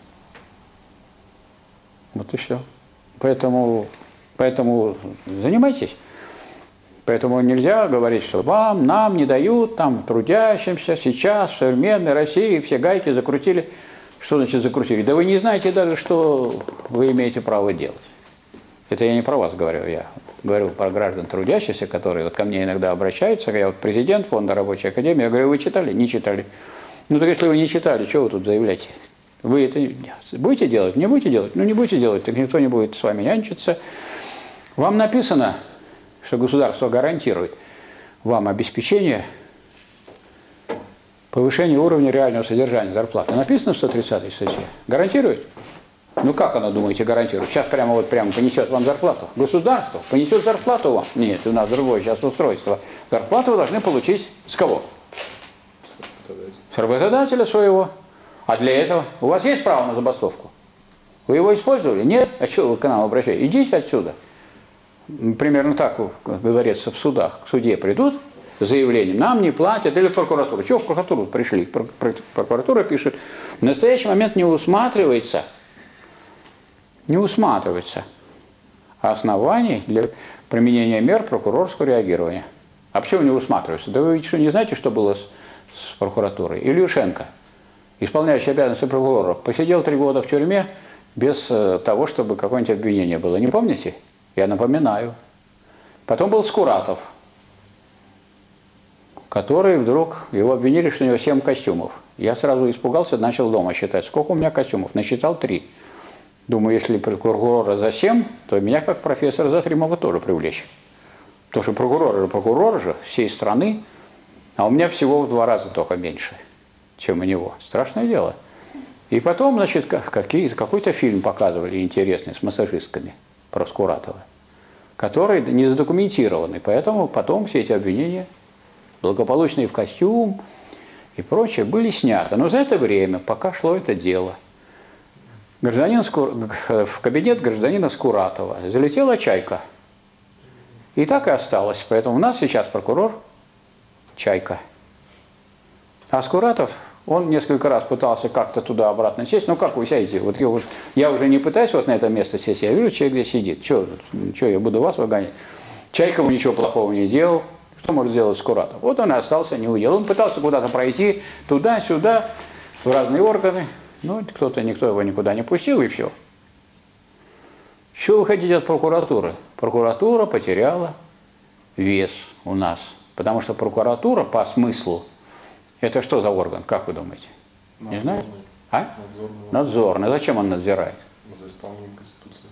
Вот и все. Поэтому занимайтесь. Поэтому нельзя говорить, что нам не дают, там, трудящимся, сейчас, в современной России, все гайки закрутили. Что значит закрутили? Да вы не знаете даже, что вы имеете право делать. Это я не про вас говорю, я говорю про граждан трудящихся, которые вот ко мне иногда обращаются, я вот президент фонда Рабочей Академии, я говорю, вы читали? Не читали. Ну так если вы не читали, что вы тут заявляете? Вы это будете делать? Не будете делать? Ну не будете делать, так никто не будет с вами нянчиться. Вам написано, что государство гарантирует вам обеспечение повышения уровня реального содержания зарплаты. Написано в 130-й статье. Гарантирует? Ну как она, думаете, гарантирует? Сейчас прямо понесет вам зарплату. Государство понесет зарплату вам. Нет, у нас другое сейчас устройство. Зарплату вы должны получить с кого? С работодателя своего. А для этого у вас есть право на забастовку? Вы его использовали? Нет? А что вы к нам обращаетесь? Идите отсюда. Примерно так говорится в судах. К суде придут с заявлением, нам не платят, или в прокуратуру. Чего в прокуратуру пришли? Прокуратура пишет, в настоящий момент не усматривается оснований для применения мер прокурорского реагирования. А почему не усматривается? Да вы что, не знаете, что было с прокуратурой? Ильюшенко, исполняющий обязанности прокурора, посидел 3 года в тюрьме без того, чтобы какое-нибудь обвинение было. Не помните? Я напоминаю. Потом был Скуратов, который вдруг, его обвинили, что у него 7 костюмов. Я сразу испугался, начал дома считать, сколько у меня костюмов. Насчитал 3. Думаю, если прокурора за 7, то меня как профессора за 3 могут тоже привлечь. Потому что прокурор же всей страны, а у меня всего в 2 раза только меньше, чем у него. Страшное дело. И потом, значит, какой-то фильм показывали интересный с массажистками про Скуратова, который не задокументированный, поэтому потом все эти обвинения, благополучные в костюм и прочее, были сняты. Но за это время, пока шло это дело, в кабинет гражданина Скуратова залетела чайка. И так и осталось. Поэтому у нас сейчас прокурор чайка. А Скуратов, он несколько раз пытался как-то туда-обратно сесть. Ну как вы сядете? Вот я уже не пытаюсь вот на это место сесть, я вижу человек, где сидит. Что я буду вас выгонять? Чайка ему ничего плохого не делал. Что может сделать Скуратов? Вот он и остался, не уел. Он пытался куда-то пройти, туда-сюда, в разные органы. Ну, никто его никуда не пустил, и все. Что вы хотите от прокуратуры? Прокуратура потеряла вес у нас. Потому что прокуратура по смыслу, это что за орган, как вы думаете? Надзорный. Не знаете? А? Надзорный. Зачем он надзирает? За исполнение Конституции.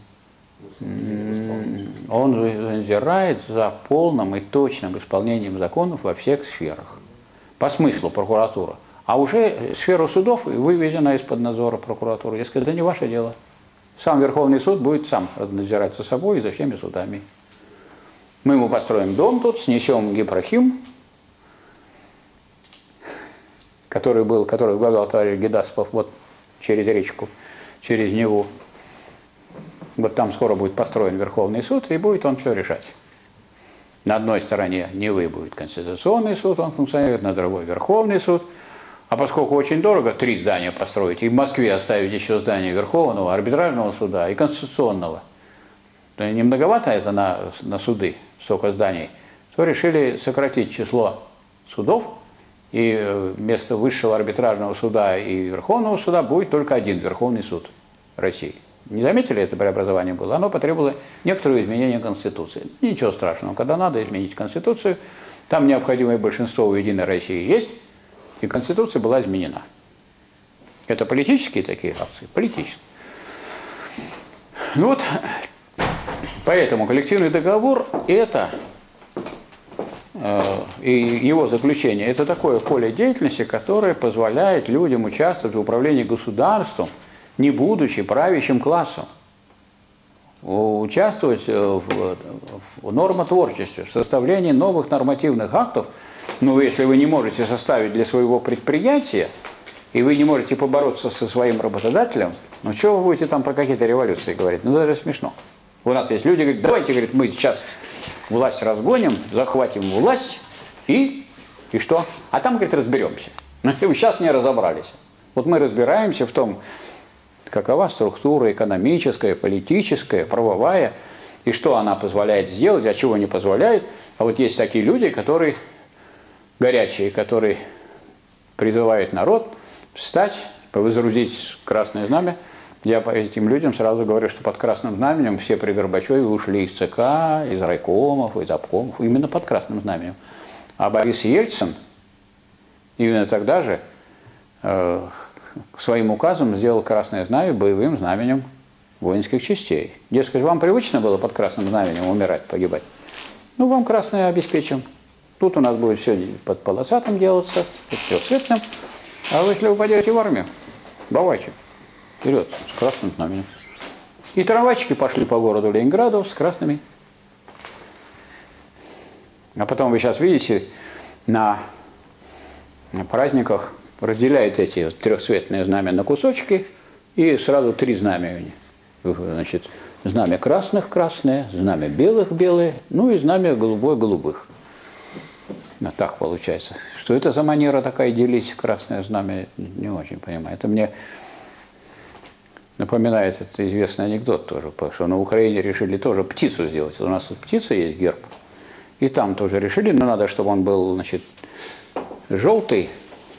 Он надзирает за полным и точным исполнением законов во всех сферах. По смыслу прокуратура. А уже сферу судов выведена из-под надзора прокуратуры. Я сказал, это не ваше дело. Сам Верховный суд будет сам надзирать за собой и за всеми судами. Мы ему построим дом тут, снесем Гипрохим, который возглавлял товарищ Гедаспов вот через речку, через Неву. Вот там скоро будет построен Верховный суд, и будет он все решать. На одной стороне Невы будет Конституционный суд, он функционирует, на другой Верховный суд. А поскольку очень дорого 3 здания построить, и в Москве оставить еще здание Верховного, арбитражного суда и Конституционного, то не многовато это на суды, столько зданий, то решили сократить число судов, и вместо высшего арбитражного суда и Верховного суда будет только один Верховный суд России. Не заметили, это преобразование было? Оно потребовало некоторые изменения Конституции. Ничего страшного, когда надо изменить Конституцию, там необходимое большинство у Единой России есть, и Конституция была изменена. Это политические такие акции? Политические. Ну вот, поэтому коллективный договор – это, и его заключение – это такое поле деятельности, которое позволяет людям участвовать в управлении государством, не будучи правящим классом. Участвовать в нормотворчестве, в составлении новых нормативных актов. Ну, если вы не можете составить для своего предприятия и вы не можете побороться со своим работодателем, ну что вы будете там про какие-то революции говорить? Ну даже смешно. У нас есть люди, говорят, давайте, говорит, мы сейчас власть разгоним, захватим власть, и что? А там, говорит, разберемся. Но вы сейчас не разобрались. Вот мы разбираемся в том, какова структура экономическая, политическая, правовая, и что она позволяет сделать, а чего не позволяет. А вот есть такие люди, которые горячие, которые призывают народ встать, возродить красное знамя. Я по этим людям сразу говорю, что под красным знаменем все при Горбачеве ушли из ЦК, из райкомов, из обкомов, именно под красным знаменем. А Борис Ельцин именно тогда же своим указом сделал красное знамя боевым знаменем воинских частей. Дескать, вам привычно было под красным знаменем умирать, погибать? Ну, вам красное обеспечим. Тут у нас будет все под полосатым делаться, под трехцветным. А вы, если вы пойдете в армию, давайте. Вперед, с красным знаменем. И трамвайчики пошли по городу Ленинграду с красными. А потом вы сейчас видите, на праздниках разделяют эти вот трехцветные знамя на кусочки, и сразу три знамя. Значит, знамя красных – красное, знамя белых – белые, ну и знамя голубое – голубых. Ну, так получается. Что это за манера такая делить красное знамя, не очень понимаю. Это мне напоминает это известный анекдот тоже, потому что на Украине решили тоже птицу сделать. У нас тут птица есть, герб. И там тоже решили, но надо, чтобы он был, значит, желтый,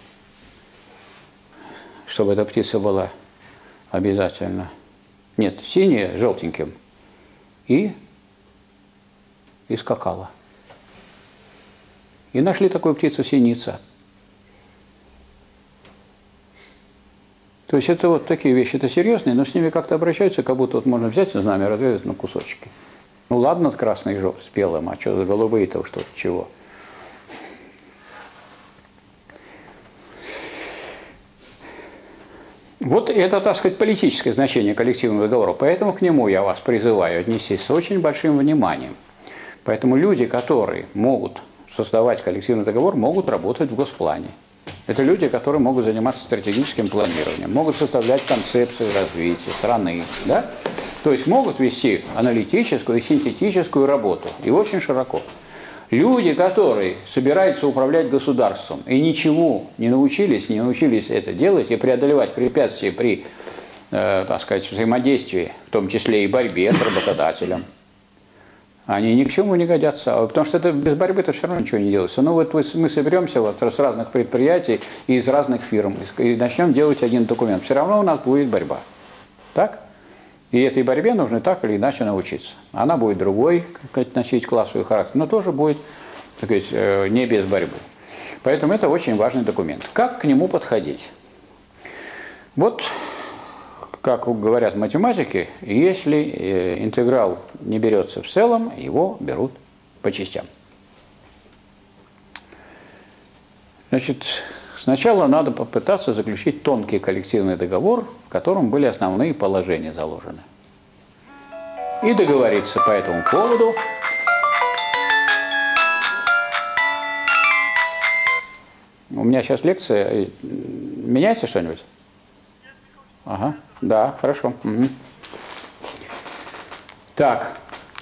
чтобы эта птица была обязательно. Нет, синяя, желтеньким. И скакала. И нашли такую птицу синица. То есть это вот такие вещи, это серьезные, но с ними как-то обращаются, как будто вот можно взять знамя, разрезать на кусочки. Ну ладно, красный и желтый, с белым, а что за голубые-то что-то, чего? Вот это, так сказать, политическое значение коллективного договора. Поэтому к нему я вас призываю отнестись с очень большим вниманием. Поэтому люди, которые могут создавать коллективный договор, могут работать в госплане. Это люди, которые могут заниматься стратегическим планированием, могут составлять концепцию развития страны, да? То есть могут вести аналитическую и синтетическую работу, и очень широко. Люди, которые собираются управлять государством и ничему не научились это делать и преодолевать препятствия при, так сказать, взаимодействии, в том числе и борьбе с работодателем, они ни к чему не годятся, потому что это без борьбы-то все равно ничего не делается. Ну вот мы соберемся вот с разных предприятий и из разных фирм и начнем делать один документ. Все равно у нас будет борьба. Так? И этой борьбе нужно так или иначе научиться. Она будет другой, носить классовый характер, но тоже будет, так сказать, не без борьбы. Поэтому это очень важный документ. Как к нему подходить? Вот, как говорят математики, если интеграл не берется в целом, его берут по частям. Значит, сначала надо попытаться заключить тонкий коллективный договор, в котором были основные положения заложены. И договориться по этому поводу. У меня сейчас лекция. Меняется что-нибудь? Ага, да, хорошо. Угу. Так.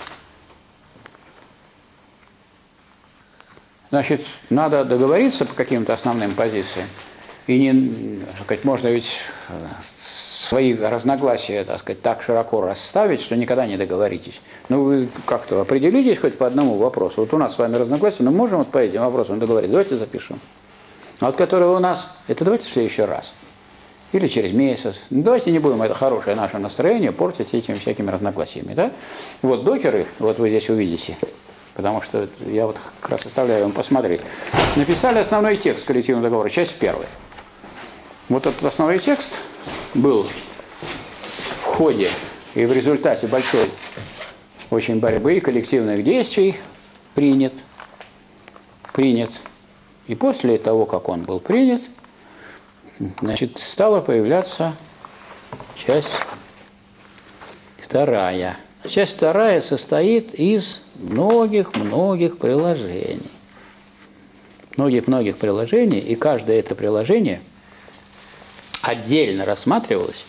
Значит, надо договориться по каким-то основным позициям. И не, так сказать, можно ведь свои разногласия, так сказать, так широко расставить, что никогда не договоритесь. Ну, вы как-то определитесь хоть по одному вопросу. Вот у нас с вами разногласия, но можем вот по этим вопросам договориться. Давайте запишем. А вот которые у нас, это давайте в следующий раз. Или через месяц. Ну, давайте не будем это хорошее наше настроение портить этими всякими разногласиями. Да? Вот докеры, вот вы здесь увидите, потому что я вот как раз оставляю вам посмотреть. Написали основной текст коллективного договора, часть первая. Вот этот основной текст был в ходе и в результате большой очень борьбы и коллективных действий принят. И после того, как он был принят, значит, стала появляться часть вторая. Часть вторая состоит из многих-многих приложений. Многих-многих приложений, и каждое это приложение отдельно рассматривалось,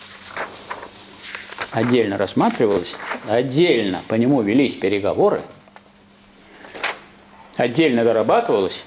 отдельно по нему велись переговоры, отдельно дорабатывалось.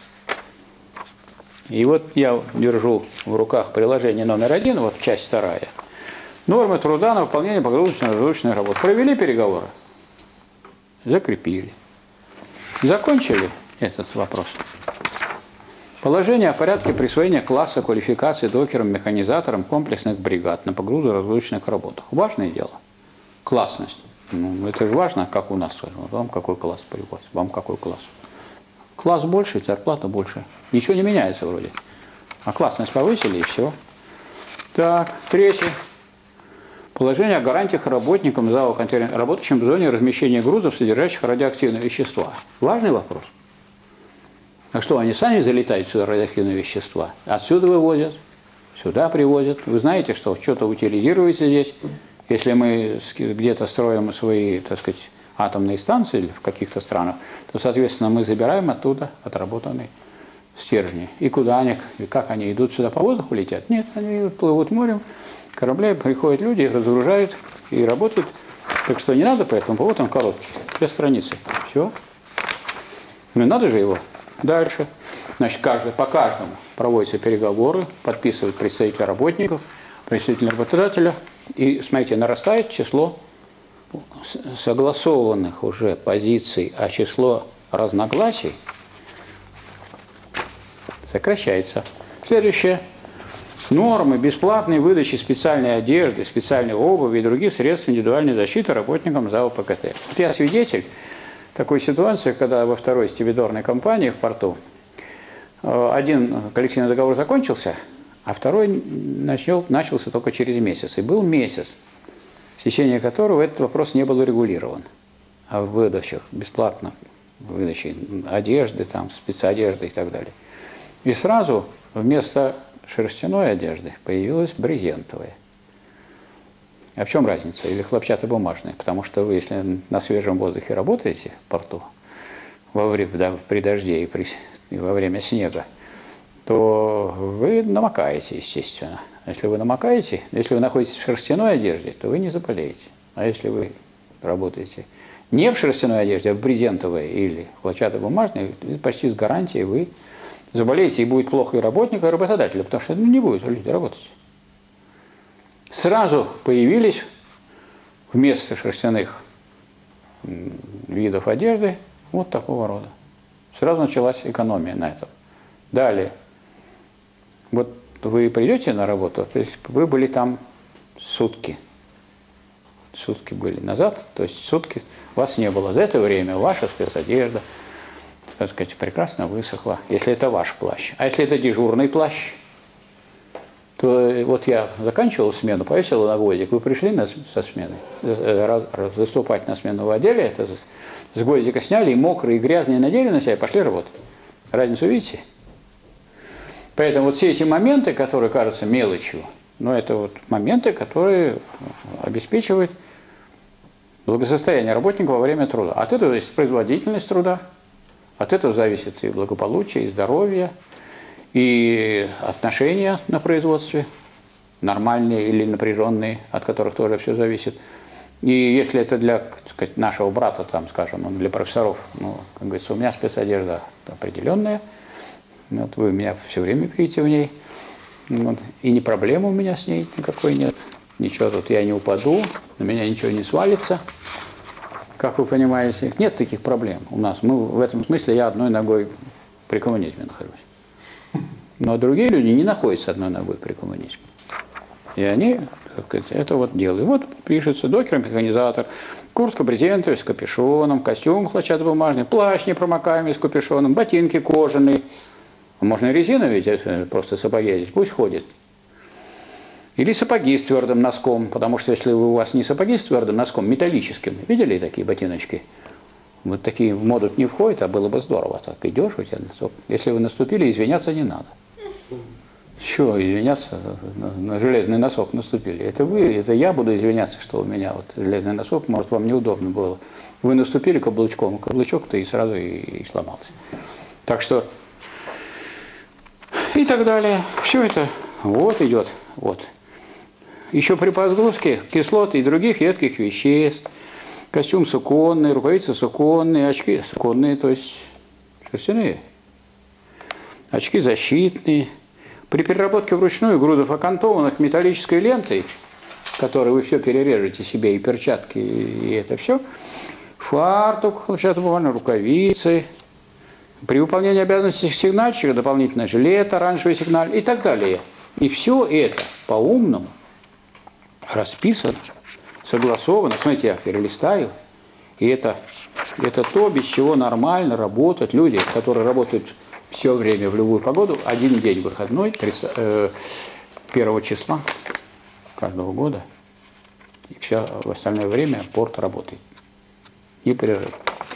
И вот я держу в руках приложение номер 1, вот часть 2. Нормы труда на выполнение погрузочно-разгрузочных работ. Провели переговоры, закрепили. Закончили этот вопрос. Положение о порядке присвоения класса квалификации докерам-механизаторам комплексных бригад на погрузо-разгрузочных работах. Важное дело. Классность. Ну, это же важно, как у нас. Вам какой класс приводится, вам какой класс. Класс больше, зарплата больше. Ничего не меняется вроде. А классность повысили и все. Так, 3. Положение о гарантиях работникам ЗАО «Контейнер», работающим в зоне размещения грузов, содержащих радиоактивные вещества. Важный вопрос. А что, они сами залетают сюда, радиоактивные вещества? Отсюда вывозят, сюда привозят. Вы знаете, что что-то утилизируется здесь. Если мы где-то строим свои, так сказать, атомные станции в каких-то странах, то, соответственно, мы забираем оттуда отработанные стержни. И куда они, и как они идут сюда, по воздуху летят? Нет, они плывут морем, корабли, приходят люди, их разгружают и работают. Так что не надо по этому поводу, он короткий, 2 страницы. Все. Ну, надо же его. Дальше. Значит, по каждому проводятся переговоры, подписывают представители работников, представители работодателя. И, смотрите, нарастает число согласованных уже позиций, а число разногласий сокращается. Следующее. Нормы бесплатной выдачи специальной одежды, специальной обуви и других средств индивидуальной защиты работникам ЗАО ПКТ. Вот я свидетель такой ситуации, когда во второй стивидорной компании в порту один коллективный договор закончился, а второй начался только через месяц. И был месяц, в течение которого этот вопрос не был урегулирован. А в выдачах, бесплатных выдаче одежды, там, спецодежды и так далее. И сразу вместо шерстяной одежды появилась брезентовая. А в чем разница? Или хлопчатобумажная? Потому что вы, если на свежем воздухе работаете в порту, при дожде и во время снега, то вы намокаете, естественно. Если вы намокаете, если вы находитесь в шерстяной одежде, то вы не заболеете. А если вы работаете не в шерстяной одежде, а в брезентовой или хлопчатобумажной, почти с гарантией вы заболеете, и будет плохо и работнику, и работодателю, потому что не будут люди работать. Сразу появились вместо шерстяных видов одежды вот такого рода. Сразу началась экономия на этом. Далее. Вот вы придете на работу, то есть вы были там сутки. Сутки были назад, то есть сутки вас не было. За это время ваша спецодежда, так сказать, прекрасно высохла, если это ваш плащ. А если это дежурный плащ, то вот я заканчивал смену, повесил на гвоздик, вы пришли со смены, заступать на смену в отделе, это с гвоздика сняли, и мокрые, и грязные надели на себя, и пошли работать. Разницу видите? Поэтому вот все эти моменты, которые кажутся мелочью, но это вот моменты, которые обеспечивают благосостояние работника во время труда. От этого зависит производительность труда, от этого зависит и благополучие, и здоровье, и отношения на производстве, нормальные или напряженные, от которых тоже все зависит. И если это для, так сказать, нашего брата, там, скажем, для профессоров, ну, как говорится, у меня спецодежда определенная, вот вы меня все время видите в ней, вот, и не проблема у меня с ней никакой нет, ничего тут я не упаду, на меня ничего не свалится, как вы понимаете. Нет таких проблем у нас. Мы в этом смысле, я одной ногой при коммунизме нахожусь. Но другие люди не находятся одной ногой при коммунизме. И они, так сказать, это вот делают. Вот пишется докер-механизатор, куртка брезентовая с капюшоном, костюм хлопчатобумажный, плащ непромокаемый с капюшоном, ботинки кожаные. Можно и резиновые, ведь просто сапоги, пусть ходит. Или сапоги с твердым носком, потому что если у вас не сапоги с твердым носком, металлическим, видели такие ботиночки? Вот такие в моду не входят, а было бы здорово. Так идешь, у тебя носок. Если вы наступили, извиняться не надо. Чего извиняться, на железный носок наступили? Это вы, это я буду извиняться, что у меня вот железный носок, может, вам неудобно было. Вы наступили каблучком, каблучок-то и сразу и сломался. Так что и так далее. Все это вот идет, вот. еще при подгрузке кислот и других едких веществ. Костюм суконный, рукавицы суконные, очки суконные, то есть шерстяные. Очки защитные. При переработке вручную грузов, окантованных металлической лентой, которой вы все перережете себе, и перчатки, и это все, фартук, хлопчатобумажные рукавицы, при выполнении обязанностей сигнальщика дополнительный жилет, оранжевый сигналь и так далее. И все это по-умному расписано, согласовано. Смотрите, я перелистаю. И это то, без чего нормально работают люди, которые работают все время в любую погоду. Один день выходной, 1 числа каждого года. И все в остальное время порт работает. Непрерывно.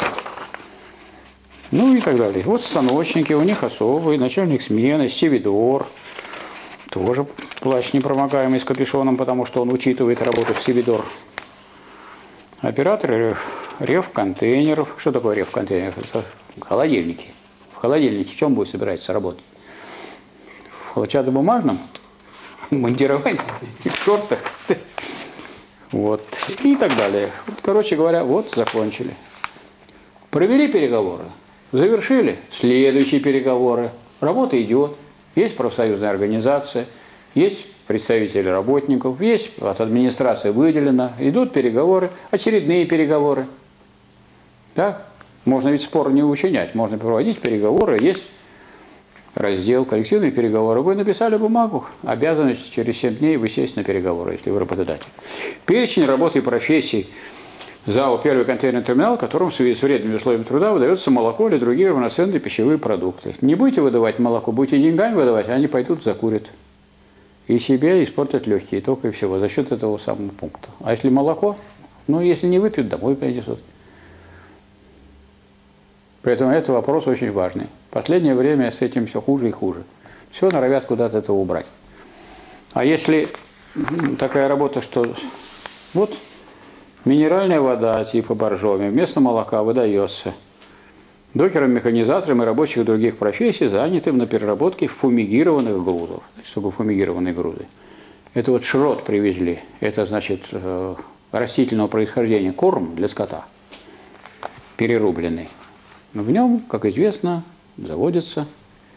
Ну и так далее. Вот станочники, у них особые, начальник смены, севидор. Тоже плащ непромокаемый с капюшоном, потому что он учитывает работу севидор. Оператор рев-контейнеров. Что такое рев-контейнер? Холодильники. В холодильнике в чем будет собираться работать? В хлопчатобумажном монтировании, в шортах. Вот. И так далее. Короче говоря, вот закончили. Провели переговоры. Завершили. Следующие переговоры. Работа идет. Есть профсоюзная организация, есть представители работников, есть от администрации выделено. Идут переговоры, очередные переговоры. Так? Можно ведь спор не учинять, можно проводить переговоры. Есть раздел коллективные переговоры. Вы написали бумагу, обязанность через 7 дней вы сесть на переговоры, если вы работодатель. Перечень работы и профессий. ЗАО «Первый контейнерный терминал», которым в связи с вредными условиями труда выдается молоко или другие равноценные пищевые продукты. Не будете выдавать молоко, будете деньгами выдавать, они пойдут закурят. И себе испортят легкие, только и всего, за счет этого самого пункта. А если молоко, ну, если не выпьют, домой принесут. Поэтому это вопрос очень важный. В последнее время с этим все хуже и хуже. Все норовят куда-то это убрать. А если такая работа, что вот минеральная вода типа боржоми вместо молока выдается докерам-механизаторам и рабочих других профессий, занятым на переработке фумигированных грузов. Что такое фумигированные грузы? Это вот шрот привезли. Это значит растительного происхождения корм для скота, перерубленный. Но в нем, как известно, заводятся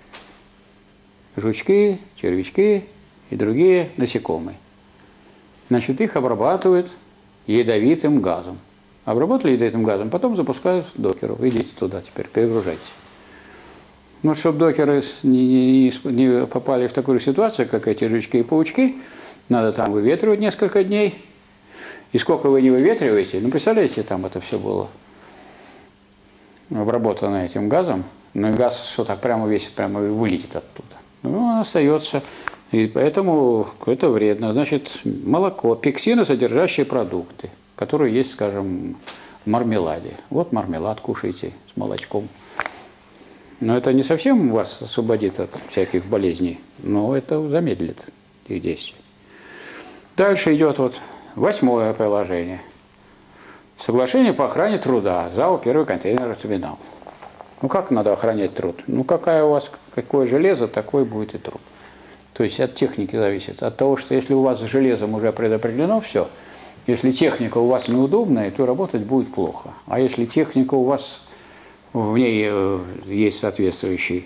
жучки, червячки и другие насекомые. Значит, их обрабатывают ядовитым газом. Обработали ядовитым газом, потом запускают докеров. Идите туда теперь, перегружайте. Но чтобы докеры не попали в такую ситуацию, как эти жучки и паучки, надо там выветривать несколько дней. И сколько вы не выветриваете, ну, представляете, там это все было обработано этим газом, но газ что так прямо весь прямо вылетит оттуда. Ну, он остается. И поэтому это вредно. Значит, молоко, пексиносодержащие продукты, которые есть, скажем, в мармеладе. Вот мармелад кушайте с молочком. Но это не совсем вас освободит от всяких болезней, но это замедлит их действие. Дальше идет вот 8-е приложение. Соглашение по охране труда. ЗАО «Первый контейнерный терминал». Ну как надо охранять труд? Ну какое железо, такой будет и труд. То есть от техники зависит. От того, что если у вас с железом уже предопределено все, если техника у вас неудобная, то работать будет плохо. А если техника у вас, в ней есть соответствующий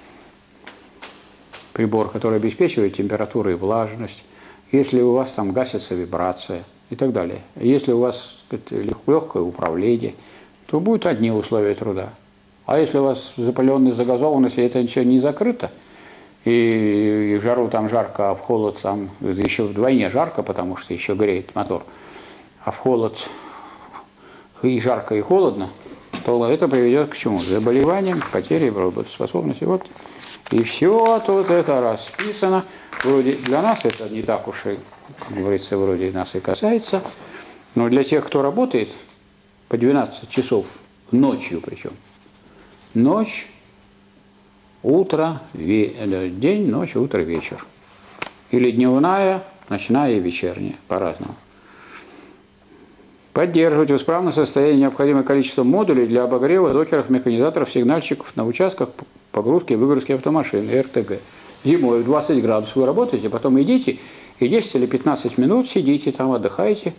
прибор, который обеспечивает температуру и влажность, если у вас там гасится вибрация и так далее, если у вас легкое управление, то будут одни условия труда. А если у вас запыленная загазованность, и это ничего не закрыто, и в жару там жарко, а в холод там еще вдвойне жарко, потому что еще греет мотор, а в холод и жарко, и холодно, то это приведет к чему? К заболеваниям, к потере работоспособности. Вот. И все тут это расписано. Вроде для нас это не так уж и, как говорится, вроде нас и касается, но для тех, кто работает по 12 часов ночью причем, ночь, утро, день, ночь, утро, вечер. Или дневная, ночная и вечерняя, по-разному. Поддерживать в исправном состоянии необходимое количество модулей для обогрева докеров, механизаторов, сигнальщиков на участках погрузки и выгрузки автомашин, РТГ. Зимой в 20 градусов вы работаете, потом идите и 10 или 15 минут сидите там, отдыхаете,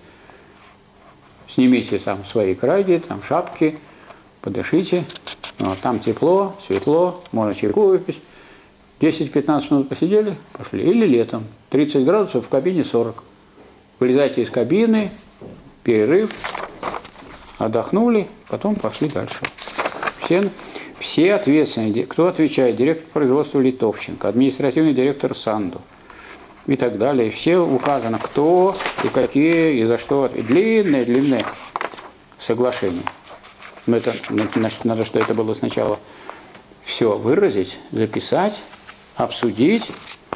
снимите там свои краги, там шапки, подышите, вот, там тепло, светло, можно чайку выпить. 10-15 минут посидели, пошли. Или летом, 30 градусов, в кабине 40. Вылезайте из кабины, перерыв, отдохнули, потом пошли дальше. Все ответственные, кто отвечает, директор производства Литовченко, административный директор Санду и так далее. Все указано, кто и какие, и за что. Длинное соглашение. Но это, значит, надо, что это было сначала все выразить, записать, обсудить.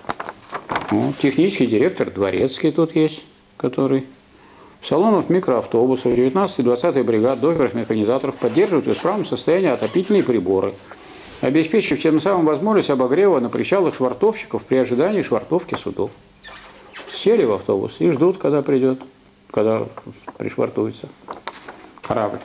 Ну, технический директор Дворецкий тут есть, который... Салонов микроавтобусов 19-20 бригад доверхных механизаторов поддерживают в исправном состоянии отопительные приборы, обеспечив тем самым возможность обогрева на причалах швартовщиков при ожидании швартовки судов. Сели в автобус и ждут, когда придет, когда пришвартуется корабль.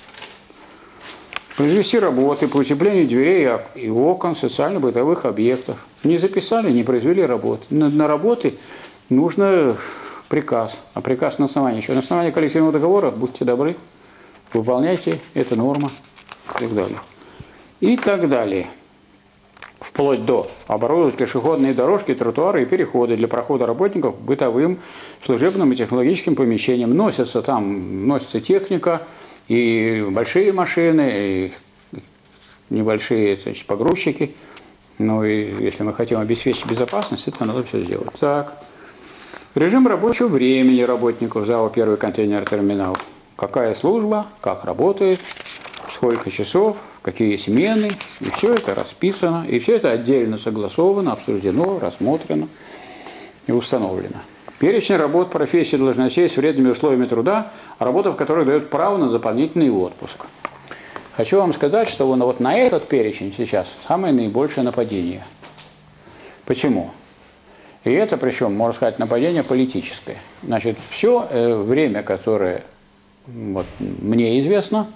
Произвести работы по утеплению дверей и окон социально-бытовых объектов. Не записали, не произвели работы. На работы нужно... приказ. А приказ на основании еще. На основании коллективного договора, будьте добры, выполняйте, это норма и так далее. И так далее. Вплоть до оборудовать пешеходные дорожки, тротуары и переходы для прохода работников бытовым, служебным и технологическим помещениям. Носится техника, и большие машины, и небольшие, значит, погрузчики. Ну и если мы хотим обеспечить безопасность, это надо все сделать. Так. Режим рабочего времени работников ЗАО «Первый контейнерный терминал». Какая служба, как работает, сколько часов, какие смены. И все это расписано, и все это отдельно согласовано, обсуждено, рассмотрено и установлено. Перечень работ, профессий, должностей с вредными условиями труда, работа в которых дает право на дополнительный отпуск. Хочу вам сказать, что вот на этот перечень сейчас самое наибольшее нападение. Почему? И это, причем, можно сказать, нападение политическое. Значит, все время, которое вот, мне известно,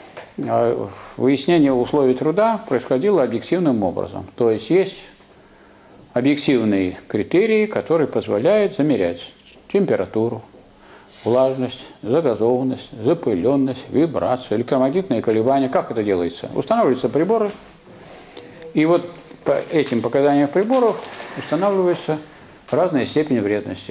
выяснение условий труда происходило объективным образом. То есть объективные критерии, которые позволяют замерять температуру, влажность, загазованность, запыленность, вибрацию, электромагнитные колебания. Как это делается? Устанавливаются приборы, и вот по этим показаниям приборов устанавливается разная степень вредности.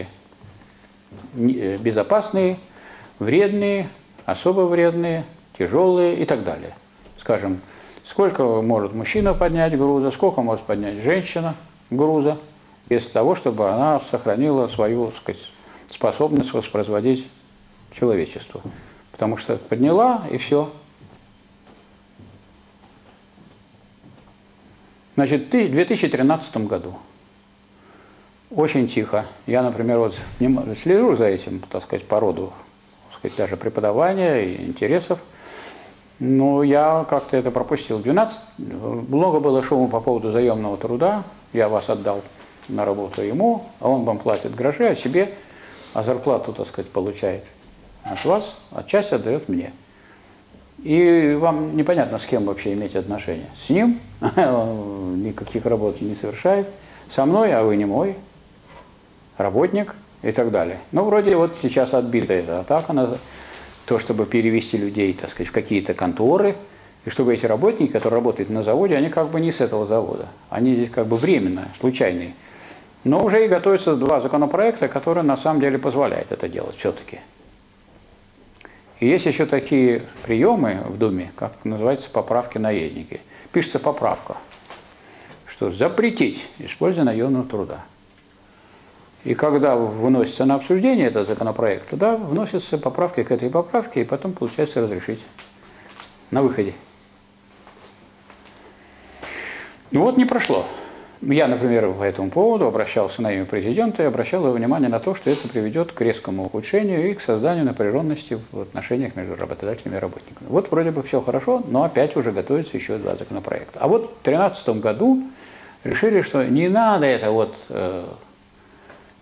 Безопасные, вредные, особо вредные, тяжелые и так далее. Скажем, сколько может мужчина поднять груза, сколько может поднять женщина груза, без того, чтобы она сохранила свою, так сказать, способность воспроизводить человечеству. Потому что подняла и все. Значит, в 2013 году очень тихо. Я, например, вот слежу за этим, так сказать, по роду, так сказать, даже преподавания и интересов. Но я как-то это пропустил. Много было шума по поводу заемного труда. Я вас отдал на работу ему, а он вам платит гроши, а себе, а зарплату, так сказать, получает от вас, а часть отдает мне. И вам непонятно, с кем вообще иметь отношения. С ним он никаких работ не совершает, со мной, а вы не мой работник и так далее. Ну, вроде вот сейчас отбита эта атака на то, чтобы перевести людей, так сказать, в какие-то конторы, и чтобы эти работники, которые работают на заводе, они как бы не с этого завода. Они здесь как бы временно, случайные. Но уже и готовятся два законопроекта, которые на самом деле позволяют это делать все-таки. И есть еще такие приемы в Думе, как называется поправки наездники. Пишется поправка, что запретить использование наемного труда. И когда выносится на обсуждение этот законопроект, тогда вносятся поправки к этой поправке, и потом получается разрешить на выходе. Ну вот не прошло. Я, например, по этому поводу обращался на имя президента и обращал его внимание на то, что это приведет к резкому ухудшению и к созданию напряженности в отношениях между работодателями и работниками. Вот вроде бы все хорошо, но опять уже готовятся еще два законопроекта. А вот в 2013 году решили, что не надо это вот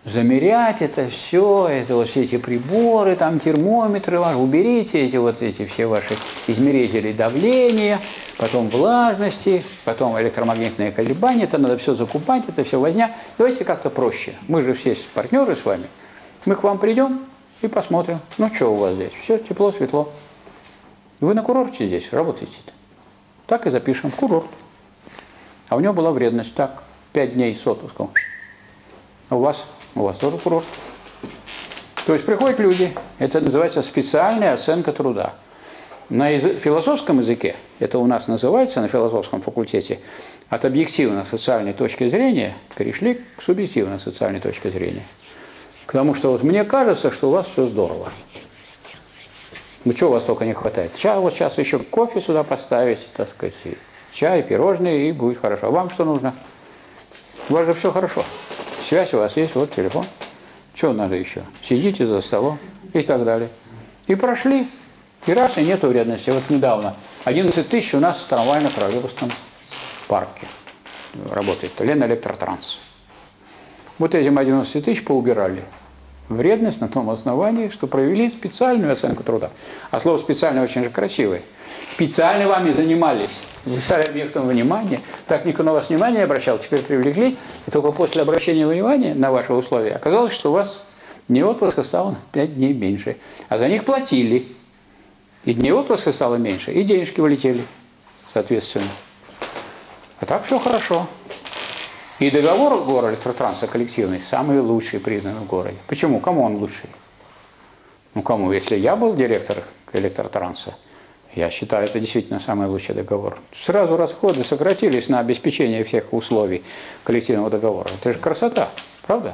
замерять это все эти приборы, там термометры, уберите эти все ваши измерители давления, потом влажности, потом электромагнитные колебания, это надо все закупать, это все возня. Давайте как-то проще. Мы же все партнеры с вами. Мы к вам придем и посмотрим, ну что у вас здесь, все тепло, светло. Вы на курорте здесь работаете-то. Так и запишем, курорт. А у него была вредность, так, 5 дней с отпуском. А у вас тоже курорт. То есть приходят люди, это называется специальная оценка труда. На философском языке, это у нас называется на философском факультете, от объективно-социальной точки зрения перешли к субъективно-социальной точке зрения. Потому что вот мне кажется, что у вас все здорово. Ну чего у вас только не хватает? Вот сейчас еще кофе сюда поставить, так сказать, чай, пирожные, и будет хорошо. А вам что нужно? У вас же все хорошо. Связь у вас есть, вот телефон. Что надо еще? Сидите за столом и так далее. И прошли. И раз, и нету вредности. Вот недавно 11 тысяч у нас в трамвайно-троллейбусном парке работает. Ленэлектротранс. Вот этим 11 тысяч поубирали. Вредность на том основании, что провели специальную оценку труда. А слово «специально» очень же красивое. Специально вами занимались. Вы стали объектом внимания. Так никто на вас внимания не обращал. Теперь привлекли. И только после обращения внимания на ваши условия оказалось, что у вас дней отпуска стало на 5 дней меньше. А за них платили. И дней отпуска стало меньше, и денежки вылетели, соответственно. А так все хорошо. И договор Горэлектротранса коллективный самый лучший признан в городе. Почему? Кому он лучший? Ну кому? Если я был директор Электротранса, я считаю, это действительно самый лучший договор. Сразу расходы сократились на обеспечение всех условий коллективного договора. Это же красота, правда?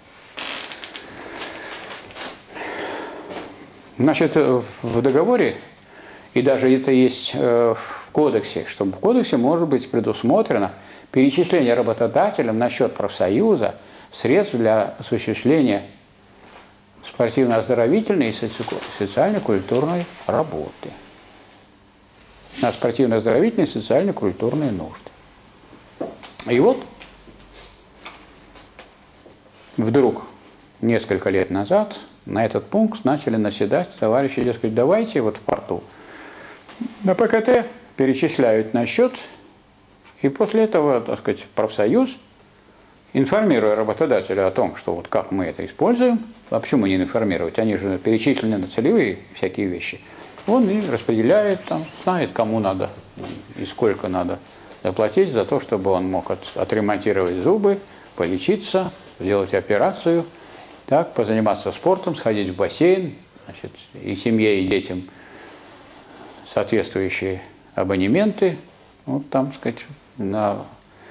Значит, в договоре, и даже это есть в кодексе, что в кодексе может быть предусмотрено перечисление работодателям на счет профсоюза средств для осуществления спортивно-оздоровительной и социально-культурной работы. На спортивно-оздоровительные и социально-культурные нужды. И вот вдруг несколько лет назад на этот пункт начали наседать товарищи, дескать, давайте вот в порту на ПКТ перечисляют на счет, и после этого, так сказать, профсоюз, информируя работодателя о том, что вот как мы это используем, а почему не информировать, они же перечислены на целевые всякие вещи, он и распределяет, там, знает, кому надо и сколько надо заплатить за то, чтобы он мог отремонтировать зубы, полечиться, сделать операцию, так, позаниматься спортом, сходить в бассейн, значит, и семье, и детям соответствующие абонементы, вот там, так сказать, на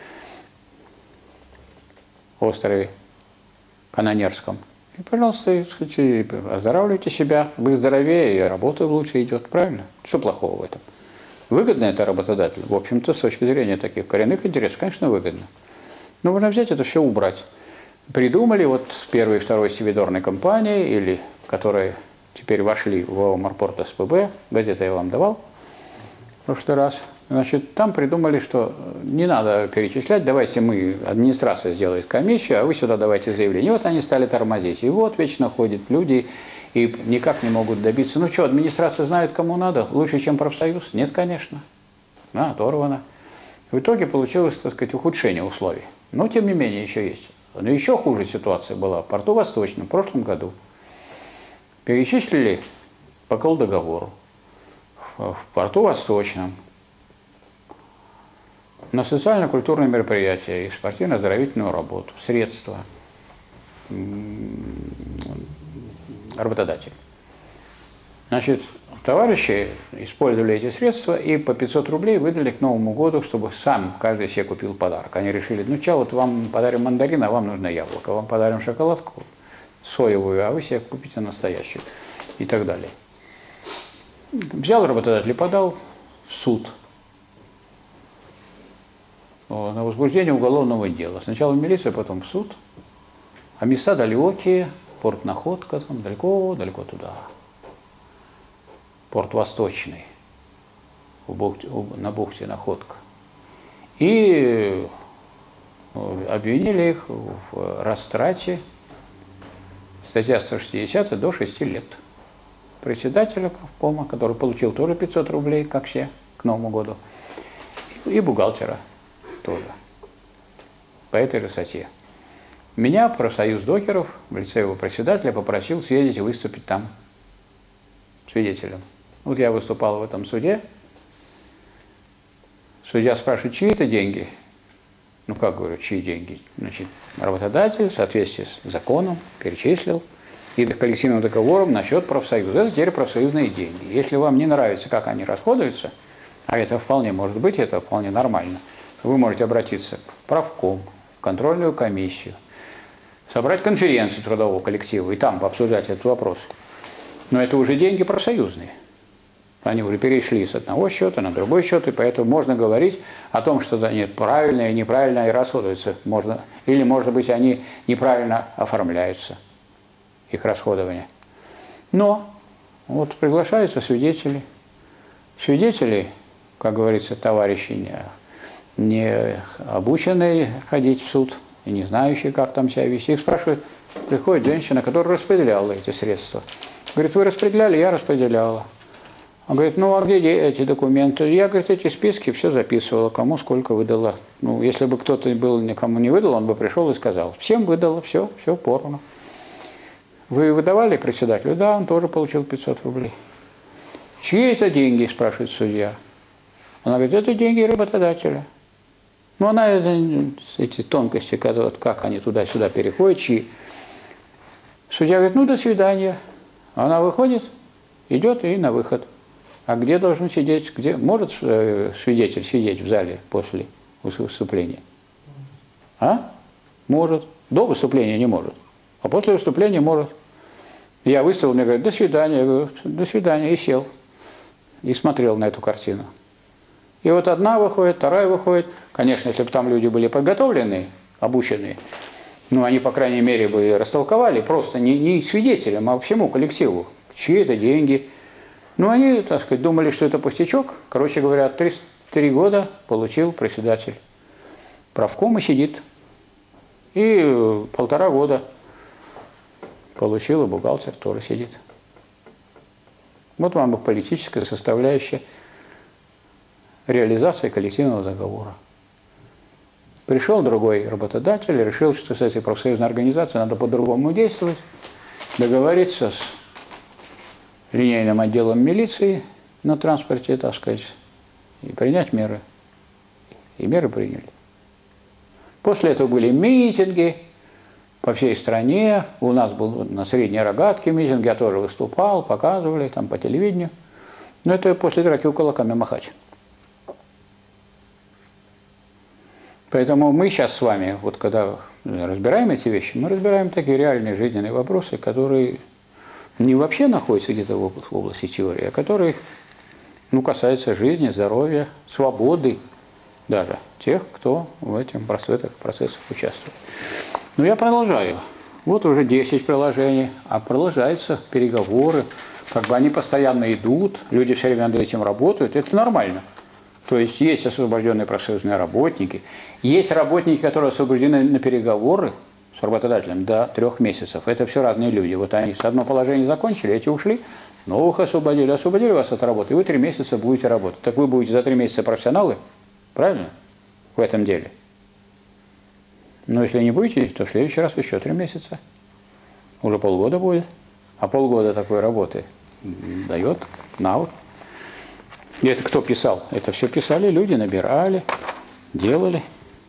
острове Канонерском. И, пожалуйста, так сказать, оздоравливайте себя, вы здоровее, и работа лучше идет, правильно? Что плохого в этом? Выгодно это работодателю? В общем-то, с точки зрения таких коренных интересов, конечно, выгодно. Но можно взять это все убрать. Придумали вот первой и второй севидорной компании, или которые теперь вошли в ООО «Морпорт СПБ», газету я вам давал в прошлый раз, значит, там придумали, что не надо перечислять, давайте мы, администрация сделает комиссию, а вы сюда давайте заявление. И вот они стали тормозить. И вот вечно ходят люди и никак не могут добиться. Ну что, администрация знает, кому надо, лучше, чем профсоюз? Нет, конечно. Оторвано. В итоге получилось, так сказать, ухудшение условий. Но, тем не менее, еще есть. Но еще хуже ситуация была в порту Восточном в прошлом году. Перечислили по колдоговору в порту Восточном на социально-культурные мероприятия и спортивно-оздоровительную работу средства работодателя. Значит, товарищи использовали эти средства и по 500 рублей выдали к Новому году, чтобы сам каждый себе купил подарок. Они решили, ну что, вот вам подарим мандарин, а вам нужно яблоко, вам подарим шоколадку соевую, а вы себе купите настоящую и так далее. Взял работодатель и подал в суд на возбуждение уголовного дела. Сначала в милицию, потом в суд. А места далекие, порт Находка, там далеко-далеко туда. Порт Восточный, на бухте Находка. И обвинили их в растрате Статья 160 до 6 лет. Председателя правкома, который получил тоже 500 рублей, как все, к Новому году. И бухгалтера тоже. По этой же статье. Меня профсоюз докеров в лице его председателя попросил съездить и выступить там свидетелем. Вот я выступал в этом суде. Судья спрашивает, чьи это деньги? Ну, как говорю, чьи деньги? Значит, работодатель в соответствии с законом перечислил и коллективным договором на счет профсоюза. Это теперь профсоюзные деньги. Если вам не нравится, как они расходуются, а это вполне может быть, это вполне нормально, вы можете обратиться в правком, в контрольную комиссию, собрать конференцию трудового коллектива и там обсуждать этот вопрос. Но это уже деньги профсоюзные. Они уже перешли с одного счета на другой счет, и поэтому можно говорить о том, что они правильно или неправильно и расходуются. Можно, или, может быть, они неправильно оформляются, их расходование. Но вот приглашаются свидетели. Свидетели, как говорится, товарищи, не обученные ходить в суд, и не знающие, как там себя вести. Их спрашивают, приходит женщина, которая распределяла эти средства. Говорит, вы распределяли? Я распределяла. Он говорит, ну а где эти документы? Я, говорит, эти списки все записывала, кому сколько выдала. Ну, если бы кто-то был, никому не выдал, он бы пришел и сказал, всем выдала, все поровну. Вы выдавали председателю? Да, он тоже получил 500 рублей. Чьи это деньги, спрашивает судья. Она говорит, это деньги работодателя. Ну, она эти тонкости, как они туда-сюда переходят, чьи. Судья говорит, ну, до свидания. Она выходит, идет и на выход. А где должен сидеть, где может свидетель сидеть в зале после выступления? А? Может. До выступления не может. А после выступления может. Я выставил, мне говорят, до свидания. Я говорю, до свидания. И сел. И смотрел на эту картину. И вот одна выходит, вторая выходит. Конечно, если бы там люди были подготовленные, обученные, ну, они, по крайней мере, бы растолковали просто не свидетелям, а всему коллективу. Чьи это деньги. Ну, они, так сказать, думали, что это пустячок. Короче говоря, 3 года получил председатель правкома, сидит. И 1,5 года получил и бухгалтер, тоже сидит. Вот вам и политическая составляющая реализации коллективного договора. Пришел другой работодатель, решил, что с этой профсоюзной организацией надо по-другому действовать, договориться с линейным отделом милиции на транспорте, так сказать, и принять меры. И меры приняли. После этого были митинги по всей стране. У нас был на Средней Рогатке митинг, я тоже выступал, показывали там по телевидению. Но это после драки кулаками махать. Поэтому мы сейчас с вами, вот когда разбираем эти вещи, мы разбираем такие реальные жизненные вопросы, которые не вообще находятся где-то в области теории, а которые, ну, касаются жизни, здоровья, свободы даже тех, кто в этих процессах участвует. Но я продолжаю. Вот уже 10 приложений, а продолжаются переговоры, как бы они постоянно идут, люди все время над этим работают, это нормально. То есть есть освобожденные профсоюзные работники, есть работники, которые освобождены на переговоры с работодателем до 3 месяцев. Это все разные люди. Вот они с одно положение закончили, эти ушли, новых освободили вас от работы, и вы 3 месяца будете работать. Так вы будете за 3 месяца профессионалы, правильно, в этом деле? Но если не будете, то в следующий раз еще 3 месяца. Уже полгода будет. А полгода такой работы дает навык. И это кто писал? Это все писали люди, набирали, делали.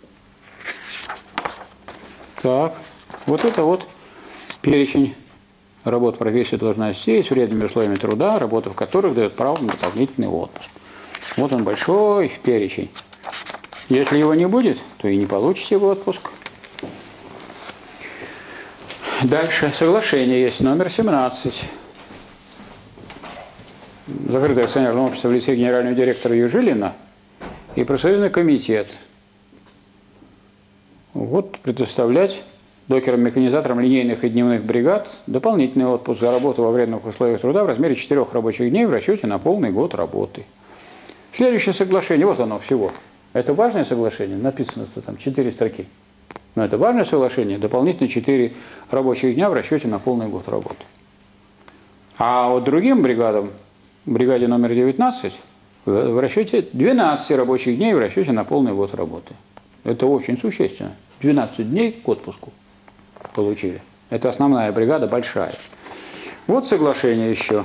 Так, вот это вот перечень работ, профессий, должностей с вредными условиями труда, работа в которых дает право на дополнительный отпуск. Вот он большой перечень. Если его не будет, то и не получите его отпуск. Дальше соглашение есть, номер 17. Закрытое акционерное общество в лице генерального директора Южилина и профсоюзный комитет. Вот предоставлять докерам-механизаторам линейных и дневных бригад дополнительный отпуск за работу во вредных условиях труда в размере 4 рабочих дней в расчете на полный год работы. Следующее соглашение, вот оно всего. Это важное соглашение, написано, что там 4 строки. Но это важное соглашение, дополнительно 4 рабочих дня в расчете на полный год работы. А вот другим бригадам, бригаде номер 19, в расчете 12 рабочих дней в расчете на полный год работы. Это очень существенно. 12 дней к отпуску получили. Это основная бригада, большая. Вот соглашение еще.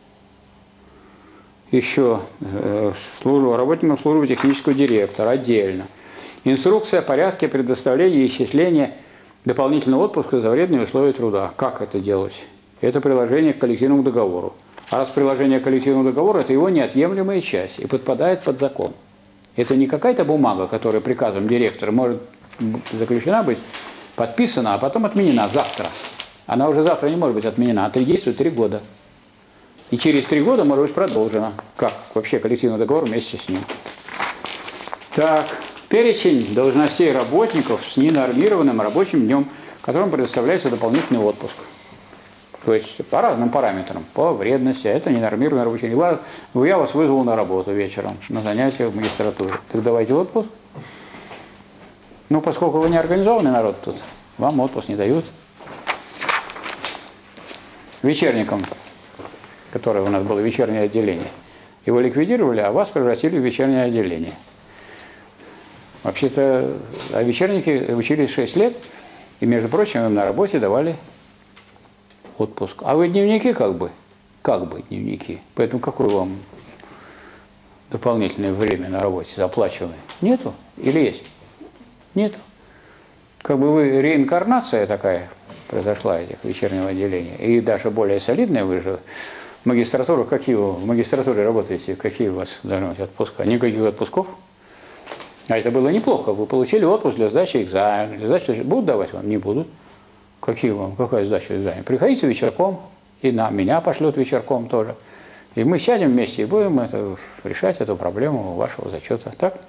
Еще работникам службы технического директора отдельно. Инструкция о порядке предоставления и исчисления дополнительного отпуска за вредные условия труда. Как это делать? Это приложение к коллективному договору. А раз приложение к коллективному договору, это его неотъемлемая часть и подпадает под закон. Это не какая-то бумага, которая приказом директора может заключена быть, подписана, а потом отменена завтра. Она уже завтра не может быть отменена, а действует 3 года. И через 3 года может быть продолжена. Как вообще коллективный договор вместе с ним. Так, перечень должностей работников с ненормированным рабочим днем, которым предоставляется дополнительный отпуск. То есть по разным параметрам, по вредности, а это ненормированный рабочий день. Я вас вызвал на работу вечером, на занятия в магистратуре. Так давайте отпуск. Ну, поскольку вы не организованный народ тут, вам отпуск не дают. Вечерникам, которое у нас было вечернее отделение, его ликвидировали, а вас превратили в вечернее отделение. Вообще-то, а вечерники учились 6 лет, и, между прочим, им на работе давали отпуск. А вы дневники как бы дневники. Поэтому какое вам дополнительное время на работе оплачиваемое? Нету? Или есть? Нету. Как бы вы реинкарнация такая произошла этих вечернего отделения. И даже более солидная вы же. Магистратуру, какие вы в магистратуре работаете, какие у вас должны быть отпуска? Никаких отпусков? А это было неплохо. Вы получили отпуск для сдачи экзамена. Для сдачи будут давать вам? Не будут. Какая сдача экзамена? Приходите вечерком, и меня пошлют вечерком тоже. И мы сядем вместе и будем решать эту проблему вашего зачета. Так?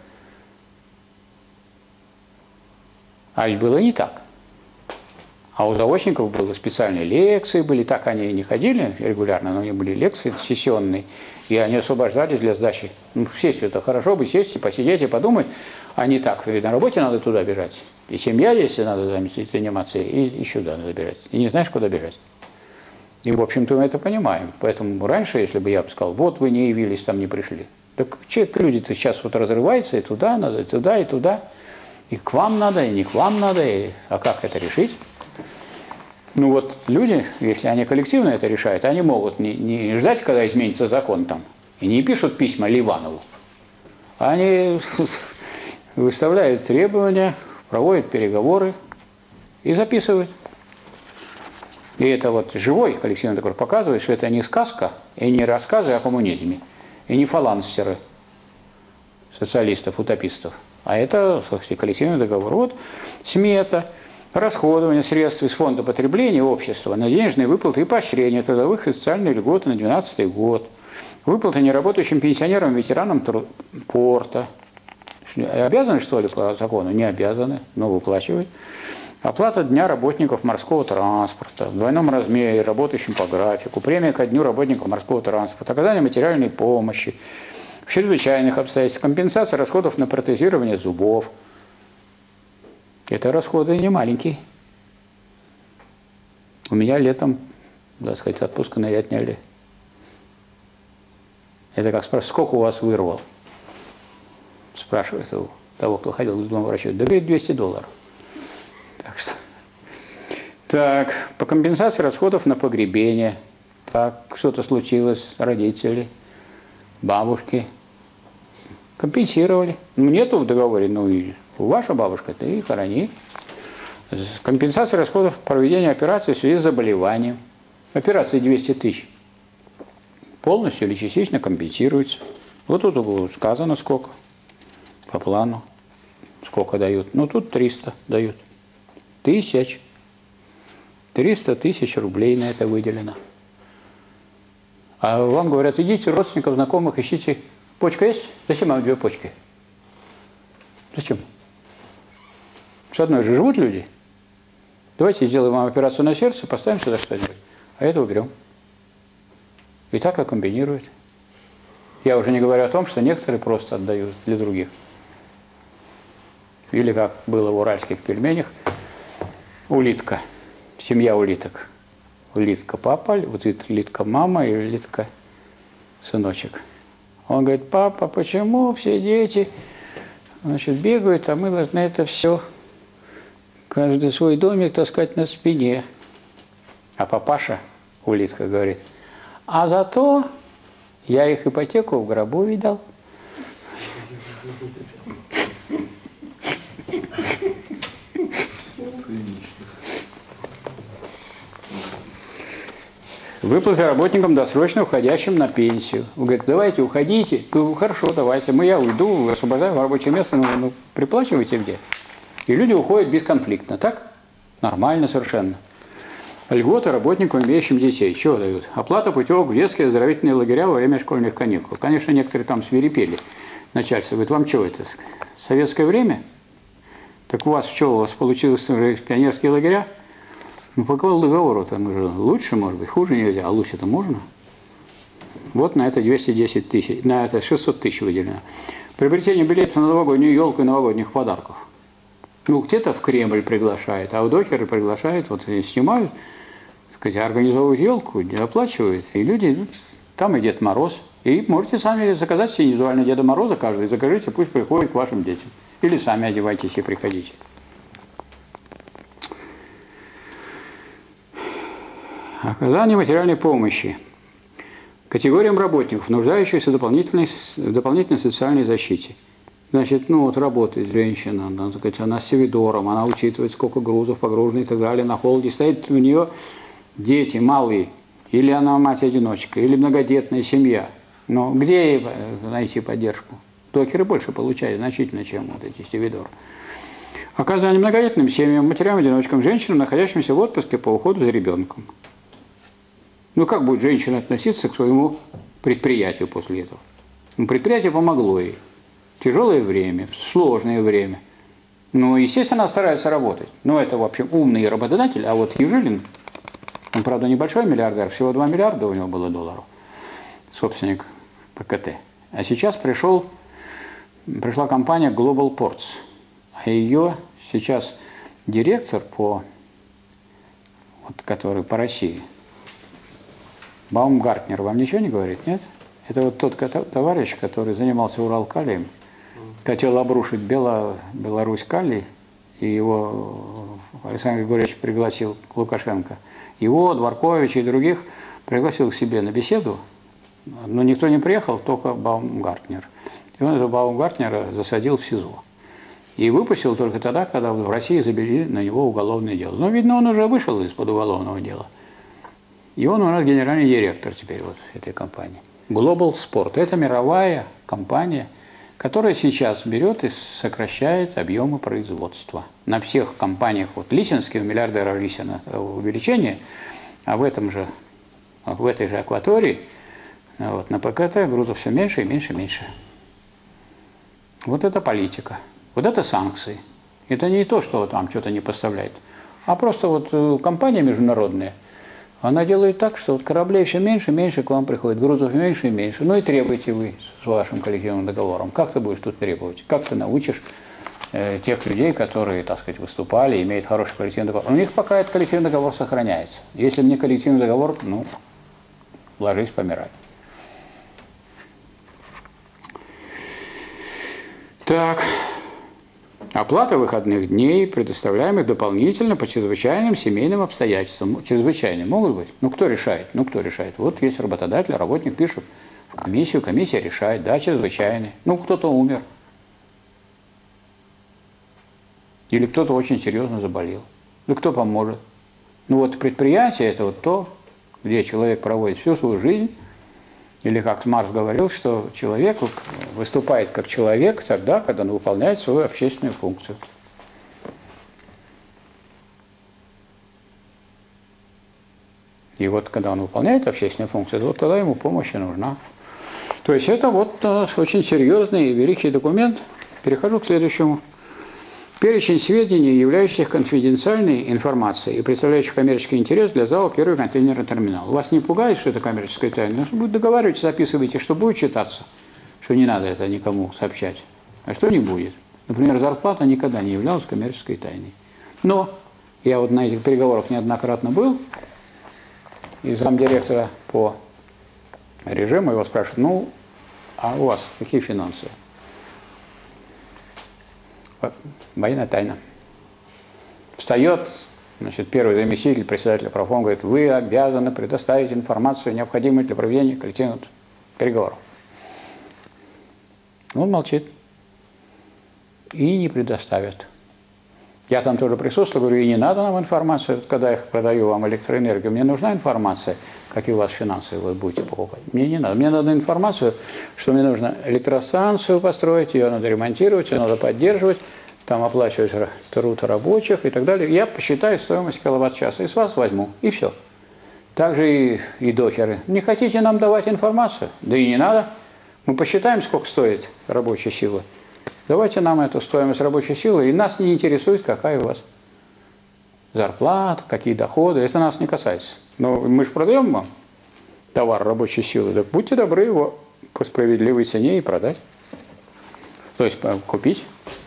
А ведь было не так. А у заочников были специальные лекции, так они не ходили регулярно, но у них были лекции сессионные, и они освобождались для сдачи. Ну, в сессию-то хорошо бы сесть, посидеть и подумать, а не так, ведь на работе надо туда бежать. И семья, если надо заниматься, и сюда надо бежать. И не знаешь, куда бежать. И, в общем-то, мы это понимаем. Поэтому раньше, если бы я бы сказал, вот вы не явились, там не пришли. Так люди-то сейчас вот разрываются, и туда надо, и туда, и туда. И к вам надо, и не к вам надо. А как это решить? Ну вот люди, если они коллективно это решают, они могут не ждать, когда изменится закон там, и не пишут письма Ливанову. Они выставляют требования, проводят переговоры и записывают. И это вот живой коллективный договор показывает, что это не сказка и не рассказы о коммунизме, и не фаланстеры социалистов, утопистов, а это коллективный договор. Вот смета, расходование средств из фонда потребления общества на денежные выплаты и поощрения трудовых и социальных льгот на 2012 год, выплаты неработающим пенсионерам, ветеранам порта. Обязаны, что ли, по закону? Не обязаны, но выплачивают. Оплата дня работников морского транспорта в двойном размере, работающим по графику, премия ко дню работников морского транспорта, оказание материальной помощи, в чрезвычайных обстоятельствах, компенсация расходов на протезирование зубов. Это расходы не маленькие. У меня летом, так сказать, отпуска на отняли. Это как спрашивают, сколько у вас вырвал? Спрашивает у того, кто ходил к зубному врачу. Да, говорит, $200. Так что. Так, по компенсации расходов на погребение. Так, что-то случилось, родители, бабушки. Компенсировали. Ну, нету в договоре, ну и ваша бабушка, ты и хорони. Компенсация расходов проведения операции в связи с заболеванием. Операции 200 тысяч. Полностью или частично компенсируется. Вот тут сказано сколько. По плану. Сколько дают. Ну, тут 300 дают. 300 тысяч рублей на это выделено. А вам говорят, идите родственников, знакомых, ищите. Почка есть? Зачем вам 2 почки? Зачем? С одной же живут люди. Давайте сделаем вам операцию на сердце, поставим сюда что-нибудь, а это уберем. И так и комбинируют. Я уже не говорю о том, что некоторые просто отдают для других. Или, как было в уральских пельменях, улитка, семья улиток. Улитка папа, вот улитка мама и улитка сыночек. Он говорит: папа, почему все дети, значит, бегают, а мы должны это все, каждый свой домик таскать на спине. А папаша, улитка, говорит: а зато я их ипотеку в гробу видал. Выплаты работникам, досрочно уходящим на пенсию. Он говорит: давайте, уходите. Ну, хорошо, давайте. Я уйду, освобождаю рабочее место, ну, приплачивайте где. И люди уходят бесконфликтно, так? Нормально совершенно. Льготы работникам, имеющим детей. Чего дают? Оплата путевок в детские оздоровительные лагеря во время школьных каникул. Конечно, некоторые там свирепели. Начальство говорит: вам что это? Советское время? Так у вас что, у вас получилось пионерские лагеря? Ну, по какому договору там уже лучше, может быть, хуже нельзя, а лучше-то можно. Вот на это 210 тысяч, на это 600 тысяч выделено. Приобретение билетов на новогоднюю елку и новогодних подарков. Ну, где-то в Кремль приглашают, а в докеры приглашают, вот снимают, так сказать, организовывают елку, оплачивают, и люди идут, там и Дед Мороз. И можете сами заказать себе индивидуально Деда Мороза, каждый закажите, пусть приходит к вашим детям. Или сами одевайтесь и приходите. Оказание материальной помощи категориям работников, нуждающихся в дополнительной социальной защите. Значит, ну вот работает женщина, она, так сказать, она с севидором, она учитывает, сколько грузов погружено и так далее, на холоде стоит у нее дети малые, или она мать-одиночка, или многодетная семья. Но где ей найти поддержку? Докеры больше получают значительно, чем вот эти севидоры. Оказание многодетным семьям, матерям-одиночкам, женщинам, находящимся в отпуске по уходу за ребенком. Ну как будет женщина относиться к своему предприятию после этого? Ну, предприятие помогло ей. Тяжелое время, сложное время. Ну, естественно, она старается работать. Но это, в общем, умный работодатель. А вот Южилин, он, правда, небольшой миллиардер, всего 2 миллиарда у него было долларов, собственник ПКТ. А сейчас пришла компания Global Ports. А ее сейчас директор который по России, Баумгартнер, вам ничего не говорит, нет? Это вот тот товарищ, который занимался Уралкалием, хотел обрушить Беларусь калий, и его Александр Григорьевич пригласил Лукашенко. Его, Дворковича и других пригласил к себе на беседу, но никто не приехал, только Баумгартнер. И он этого Баумгартнера засадил в СИЗО. И выпустил только тогда, когда в России завели на него уголовное дело. Но, видно, он уже вышел из-под уголовного дела. И он у нас генеральный директор теперь вот этой компании. Global Sport. Это мировая компания, которая сейчас берет и сокращает объемы производства. На всех компаниях, вот Лисинский, у миллиардера Лисина увеличение, а в этой же акватории вот, на ПКТ грузов все меньше и меньше и меньше. Вот это политика. Вот это санкции. Это не то, что там что-то не поставляет, а просто вот компания международная, она делает так, что вот кораблей все меньше и меньше к вам приходит, грузов меньше и меньше. Ну и требуете вы с вашим коллективным договором. Как ты будешь тут требовать? Как ты научишь тех людей, которые, так сказать, выступали, имеют хороший коллективный договор? У них пока этот коллективный договор сохраняется. Если не коллективный договор, ну, ложись, помирай. Так. Оплата выходных дней, предоставляемых дополнительно по чрезвычайным семейным обстоятельствам. Чрезвычайные могут быть? Ну, кто решает? Вот есть работодатель, работник пишет в комиссию, комиссия решает, да, чрезвычайные. Ну, кто-то умер. Или кто-то очень серьезно заболел. Ну, кто поможет? Ну, вот предприятие – это вот то, где человек проводит всю свою жизнь. Или, как Маркс говорил, что человек выступает как человек тогда, когда он выполняет свою общественную функцию. И вот когда он выполняет общественную функцию, вот тогда ему помощь и нужна. То есть это вот очень серьезный и великий документ. Перехожу к следующему. Перечень сведений, являющихся конфиденциальной информацией и представляющих коммерческий интерес для ЗАО «Первый контейнерный терминал». Вас не пугает, что это коммерческая тайна? Будет договариваться, записывайте, что будет читаться, что не надо это никому сообщать, а что не будет. Например, зарплата никогда не являлась коммерческой тайной. Но я вот на этих переговорах неоднократно был, и замдиректора по режиму его спрашивают, ну, а у вас какие финансы? Военная тайна. Встает, значит, первый заместитель председателя профкома, говорит, вы обязаны предоставить информацию, необходимую для проведения коллективных переговоров. Он молчит и не предоставит. Я там тоже присутствую, говорю, и не надо нам информацию, когда я продаю вам электроэнергию, мне нужна информация, какие у вас финансы вы будете покупать. Мне не надо. Мне надо информацию, что мне нужно электростанцию построить, ее надо ремонтировать, ее надо поддерживать, там оплачивать труд рабочих и так далее. Я посчитаю стоимость киловатт-часа и с вас возьму, и все. Также и докеры. Не хотите нам давать информацию? Да и не надо. Мы посчитаем, сколько стоит рабочая сила. Давайте нам эту стоимость рабочей силы, и нас не интересует, какая у вас зарплата, какие доходы, это нас не касается. Но мы же продаем вам товар рабочей силы, так будьте добры его по справедливой цене и продать. То есть купить.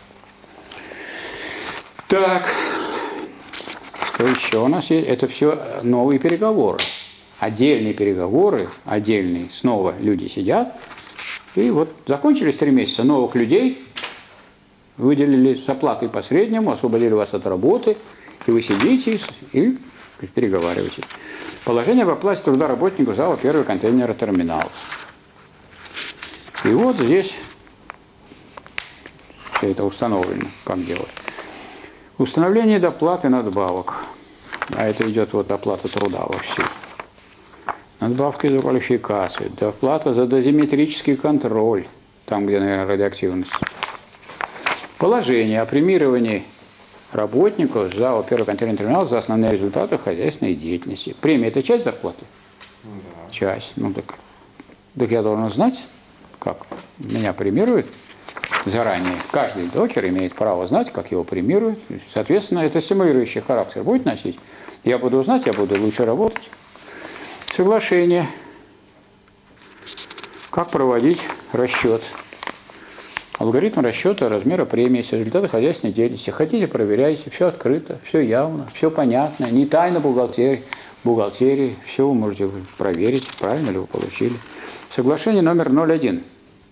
Так, что еще у нас есть? Это все новые переговоры. Отдельные переговоры, отдельные, снова люди сидят, и вот закончились 3 месяца, новых людей выделили с оплатой по среднему, освободили вас от работы, и вы сидите и переговариваете. Положение об оплате труда работников зала первого контейнера терминала. И вот здесь все это установлено, как делать. Установление доплаты надбавок. А это идет вот оплата труда во всю. Надбавки за квалификацию, доплата за дозиметрический контроль, там, где, наверное, радиоактивность. Положение о премировании работников ЗАО «Первый контейнерный терминал» за основные результаты хозяйственной деятельности. Премия – это часть зарплаты? Да. Часть. Ну так я должен знать, как меня премируют заранее. Каждый докер имеет право знать, как его премируют. Соответственно, это стимулирующий характер будет носить. Я буду знать, я буду лучше работать. Соглашение. Как проводить расчет? Алгоритм расчета размера премии с результата хозяйственной деятельности. Хотите, проверяйте, все открыто, все явно, все понятно, не тайна бухгалтерии, все вы можете проверить, правильно ли вы получили. Соглашение номер 01.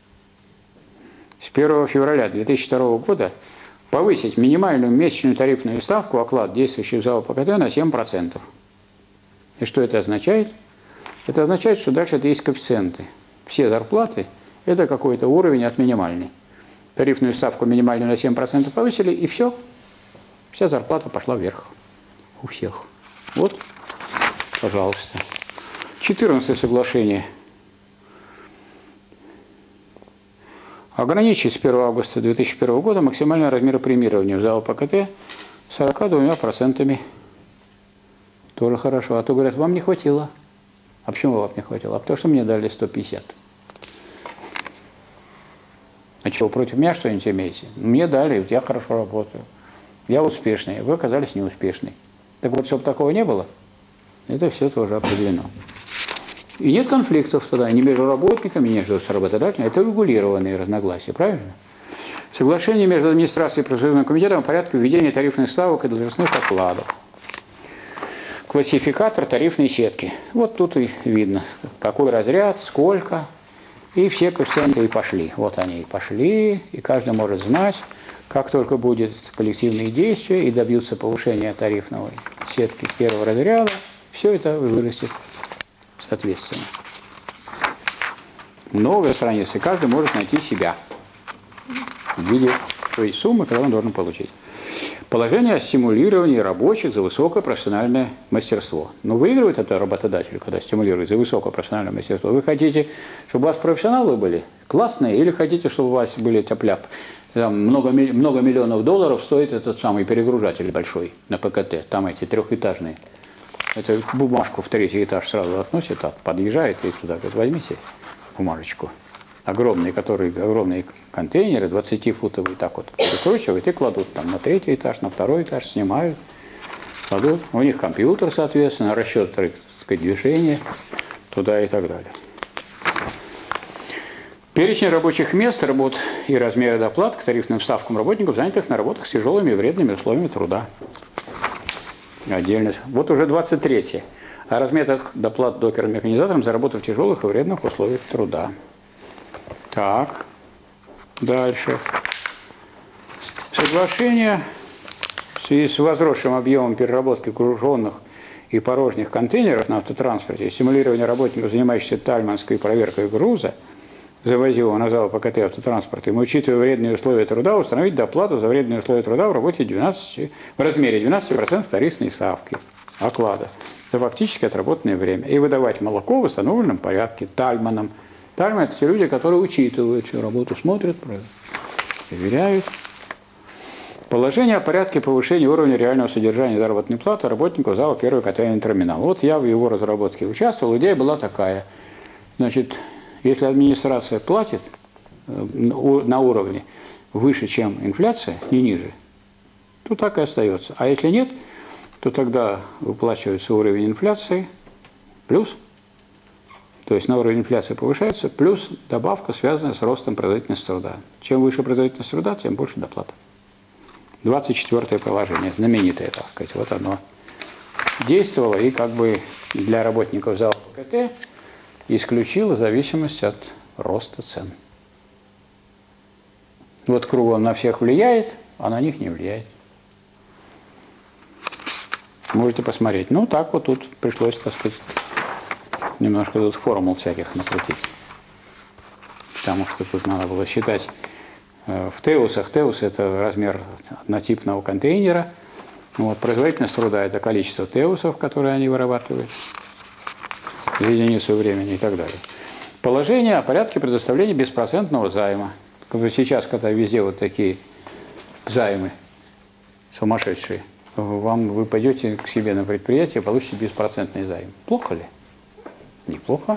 С 1 февраля 2002 года повысить минимальную месячную тарифную ставку оклад, действующий в ЗАО ПКТ, на 7%. И что это означает? Это означает, что дальше это есть коэффициенты. Все зарплаты – это какой-то уровень от минимальной. Тарифную ставку минимальную на 7% повысили, и все. Вся зарплата пошла вверх. У всех. Вот, пожалуйста. 14 соглашение. Ограничить с 1 августа 2001 года максимальный размер премирования в ЗАО ПКТ 42%. Тоже хорошо. А то говорят, вам не хватило. А почему вам не хватило? А потому что мне дали 150. А что, против меня что-нибудь имеете? Мне дали, я хорошо работаю. Я успешный, вы оказались неуспешной. Так вот, чтобы такого не было, это все тоже определено. И нет конфликтов тогда ни между работниками, ни между работодателями. Это регулированные разногласия, правильно? Соглашение между администрацией и профсоюзным комитетом о порядке введения тарифных ставок и должностных окладов. Классификатор тарифной сетки. Вот тут и видно, какой разряд, сколько. И все коэффициенты и пошли. Вот они и пошли, и каждый может знать, как только будут коллективные действия и добьются повышения тарифной сетки первого разряда, все это вырастет соответственно. Новая страница, и каждый может найти себя в виде той суммы, которую он должен получить. Положение о стимулировании рабочих за высокое профессиональное мастерство. Но выигрывает это работодатель, когда стимулирует за высокое профессиональное мастерство. Вы хотите, чтобы у вас профессионалы были классные, или хотите, чтобы у вас были тяп-ляп? Много миллионов долларов стоит этот самый перегружатель большой на ПКТ. Там эти трехэтажные. Это бумажку в 3-й этаж сразу относит, подъезжает и туда говорит, возьмите бумажечку. Огромные контейнеры, 20-футовые, так вот прикручивают и кладут там на 3-й этаж, на 2-й этаж, снимают, кладут. У них компьютер, соответственно, расчет, так сказать, движения туда и так далее. Перечень рабочих мест, работ и размеры доплат к тарифным ставкам работников, занятых на работах с тяжелыми и вредными условиями труда. Отдельно. Вот уже 23. О размерах доплат докерам-механизаторам за работу в тяжелых и вредных условиях труда. Так. Дальше. Соглашение в связи с возросшим объемом переработки груженных и порожних контейнеров на автотранспорте и стимулирование работников, занимающихся тальманской проверкой груза, завозимого на зал ПКТ автотранспорта, и мы, учитывая вредные условия труда, установить доплату за вредные условия труда в работе в размере 12% тарифной ставки оклада за фактически отработанное время и выдавать молоко в установленном порядке тальманам. Тальман – это те люди, которые учитывают всю работу, смотрят, проверяют. Положение о порядке повышения уровня реального содержания заработной платы работников зала первого катального терминала. Вот я в его разработке участвовал, идея была такая. Значит, если администрация платит на уровне выше, чем инфляция, не ниже, то так и остается. А если нет, то тогда выплачивается уровень инфляции плюс, то есть на уровень инфляции повышается, плюс добавка, связанная с ростом производительности труда. Чем выше производительность труда, тем больше доплата. 24-е положение, знаменитое, так сказать, вот оно действовало и как бы для работников зала ПКТ исключило зависимость от роста цен. Вот кругом на всех влияет, а на них не влияет. Можете посмотреть. Ну, так вот тут пришлось, так сказать, немножко тут формул всяких накрутить. Потому что тут надо было считать в теусах. Теус – это размер однотипного контейнера. Вот, производительность труда – это количество теусов, которые они вырабатывают, в единицу времени и так далее. Положение о порядке предоставления беспроцентного займа. Сейчас, когда везде вот такие займы сумасшедшие, вы пойдете к себе на предприятие, получите беспроцентный займ. Плохо ли? Неплохо.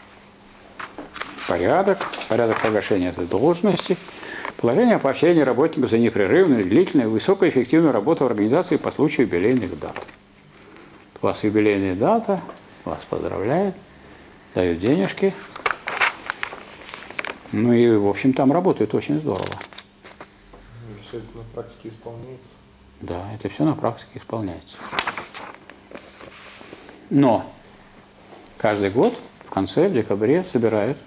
Порядок погашения задолженности. Положение о поощрении работников за непрерывную, длительную, высокоэффективную работу в организации по случаю юбилейных дат. У вас юбилейная дата, вас поздравляют, дают денежки. Ну и, в общем, там работают очень здорово. И все это на практике исполняется. Да, это все на практике исполняется. Но каждый год в конце, в декабре, собирают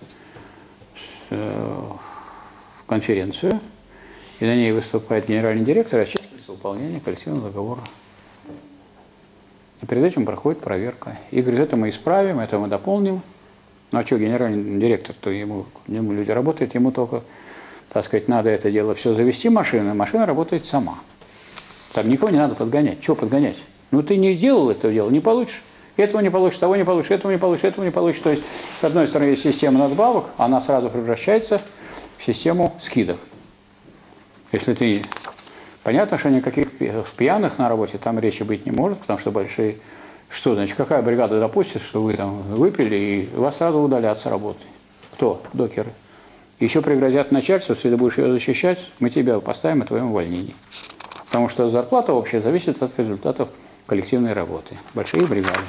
конференцию, и на ней выступает генеральный директор и отчитывается выполнение коллективного договора. И перед этим проходит проверка. И говорит, это мы исправим, это мы дополним. Ну а что, генеральный директор-то, ему люди работают, ему только, так сказать, надо это дело все завести машину, машина работает сама. Там никого не надо подгонять. Чего подгонять? Ну ты не делал это дело, не получишь. Этого не получишь, того не получишь, этого не получишь, этого не получишь. То есть, с одной стороны, есть система надбавок, она сразу превращается в систему скидок. Если ты... Понятно, что никаких пьяных на работе там речи быть не может, потому что большие... Что значит, какая бригада допустит, что вы там выпили, и вас сразу удалят с работы? Кто? Докеры. Еще пригрозят начальству, если ты будешь ее защищать, мы тебя поставим о твоем увольнении. Потому что зарплата общая зависит от результатов коллективной работы. Большие бригады.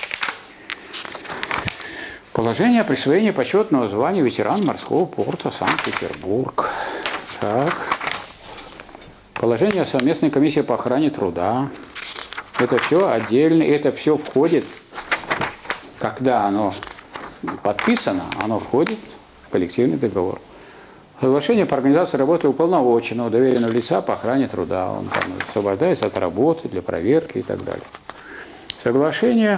Положение о присвоении почетного звания ветеран морского порта Санкт-Петербург. Так. Положение о совместной комиссии по охране труда. Это все отдельно, это все входит, когда оно подписано, оно входит в коллективный договор. Соглашение по организации работы уполномоченного, доверенного лица по охране труда. Он там освобождается от работы для проверки и так далее. Соглашение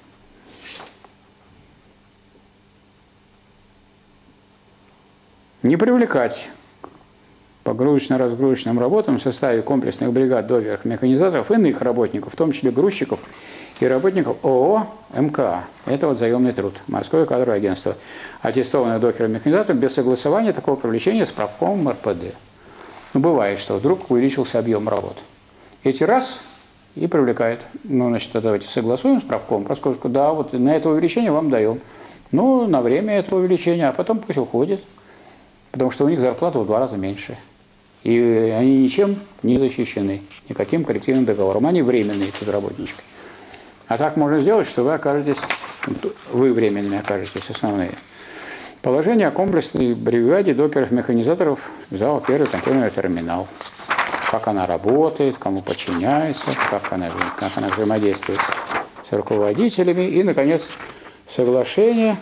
не привлекать погрузочно-разгрузочным работам в составе комплексных бригад доверх механизаторов и иных работников, в том числе грузчиков и работников ООО МКА. Это вот заемный труд, морское кадровое агентство, аттестованных докером-механизатором без согласования такого привлечения с правкомом РПД. Ну, бывает, что вдруг увеличился объем работ. Эти раз и привлекают. Ну, значит, давайте согласуем с правкомом, расскажут, да, вот на это увеличение вам даем. Ну, на время этого увеличения, а потом пусть уходит, потому что у них зарплата в 2 раза меньше. И они ничем не защищены, никаким коллективным договором. Они временные безработнички. А так можно сделать, что вы окажетесь, вы временными окажетесь основные. Положение о комплексной бригаде докеров-механизаторов ЗАО «Первый контейнерный терминал». Как она работает, кому подчиняется, как она взаимодействует с руководителями. И, наконец, соглашение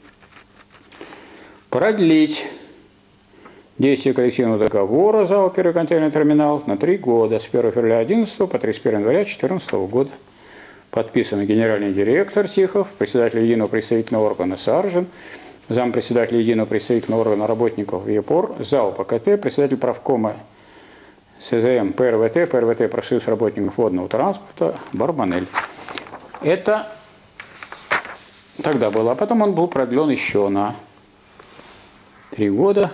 продлить действие коллективного договора ЗАО «Первый контейнерный терминал» на 3 года, с 1 февраля 2011 по 31 января 2014 года. Подписано генеральный директор Тихов, председатель единого представительного органа Саржин, зампредседатель единого представительного органа работников ЕПОР, ЗАО ПКТ, председатель правкома СЗМ ПРВТ, профсоюз работников водного транспорта Барбанель. Это тогда было. А потом он был продлен еще на 3 года.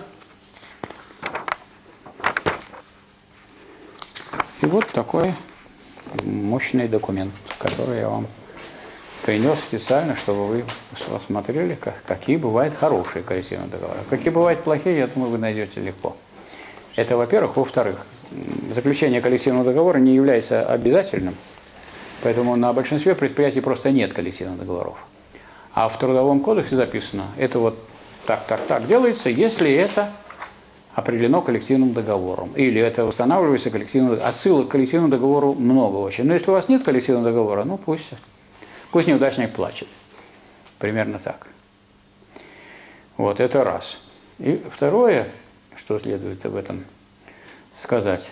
И вот такой мощный документ, который я вам принес специально, чтобы вы посмотрели, какие бывают хорошие коллективные договора. Какие бывают плохие, я думаю, вы найдете легко. Это, во-первых. Во-вторых, заключение коллективного договора не является обязательным, поэтому на большинстве предприятий просто нет коллективных договоров. А в Трудовом кодексе записано, это вот так делается, если это определено коллективным договором. Или это устанавливается коллективным договором. Отсылок к коллективному договору много очень. Но если у вас нет коллективного договора, ну пусть неудачник плачет. Примерно так. Вот это раз. И второе, что следует об этом сказать,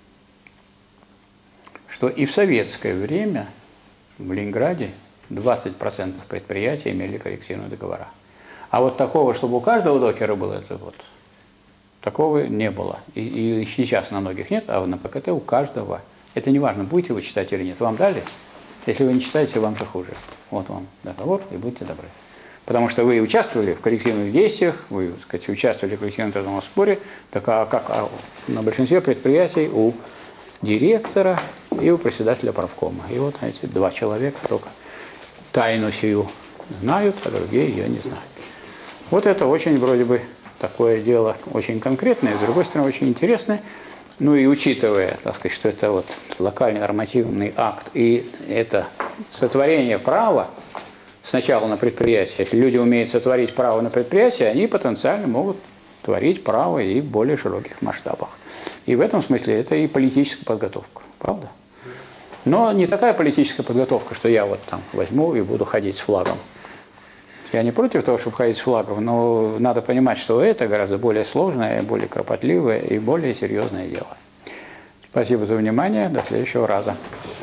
что и в советское время в Ленинграде 20% предприятий имели коллективные договора. А вот такого, чтобы у каждого докера было, это вот такого не было. И сейчас на многих нет, а на ПКТ у каждого. Это не важно, будете вы читать или нет. Вам дали? Если вы не читаете, вам же хуже. Вот вам договор, и будьте добры. Потому что вы участвовали в коллективных действиях, вы, так сказать, участвовали в коллективном трудовом споре, так как на большинстве предприятий у директора и у председателя правкома. И вот эти 2 человека только тайну сию знают, а другие ее не знают. Вот это очень вроде бы такое дело очень конкретное, с другой стороны очень интересное. Ну и учитывая, так сказать, что это вот локальный нормативный акт и это сотворение права сначала на предприятии. Если люди умеют сотворить право на предприятии, они потенциально могут творить право и в более широких масштабах. И в этом смысле это и политическая подготовка, правда? Но не такая политическая подготовка, что я вот там возьму и буду ходить с флагом. Я не против того, чтобы ходить с флагом, но надо понимать, что это гораздо более сложное, более кропотливое и более серьезное дело. Спасибо за внимание. До следующего раза.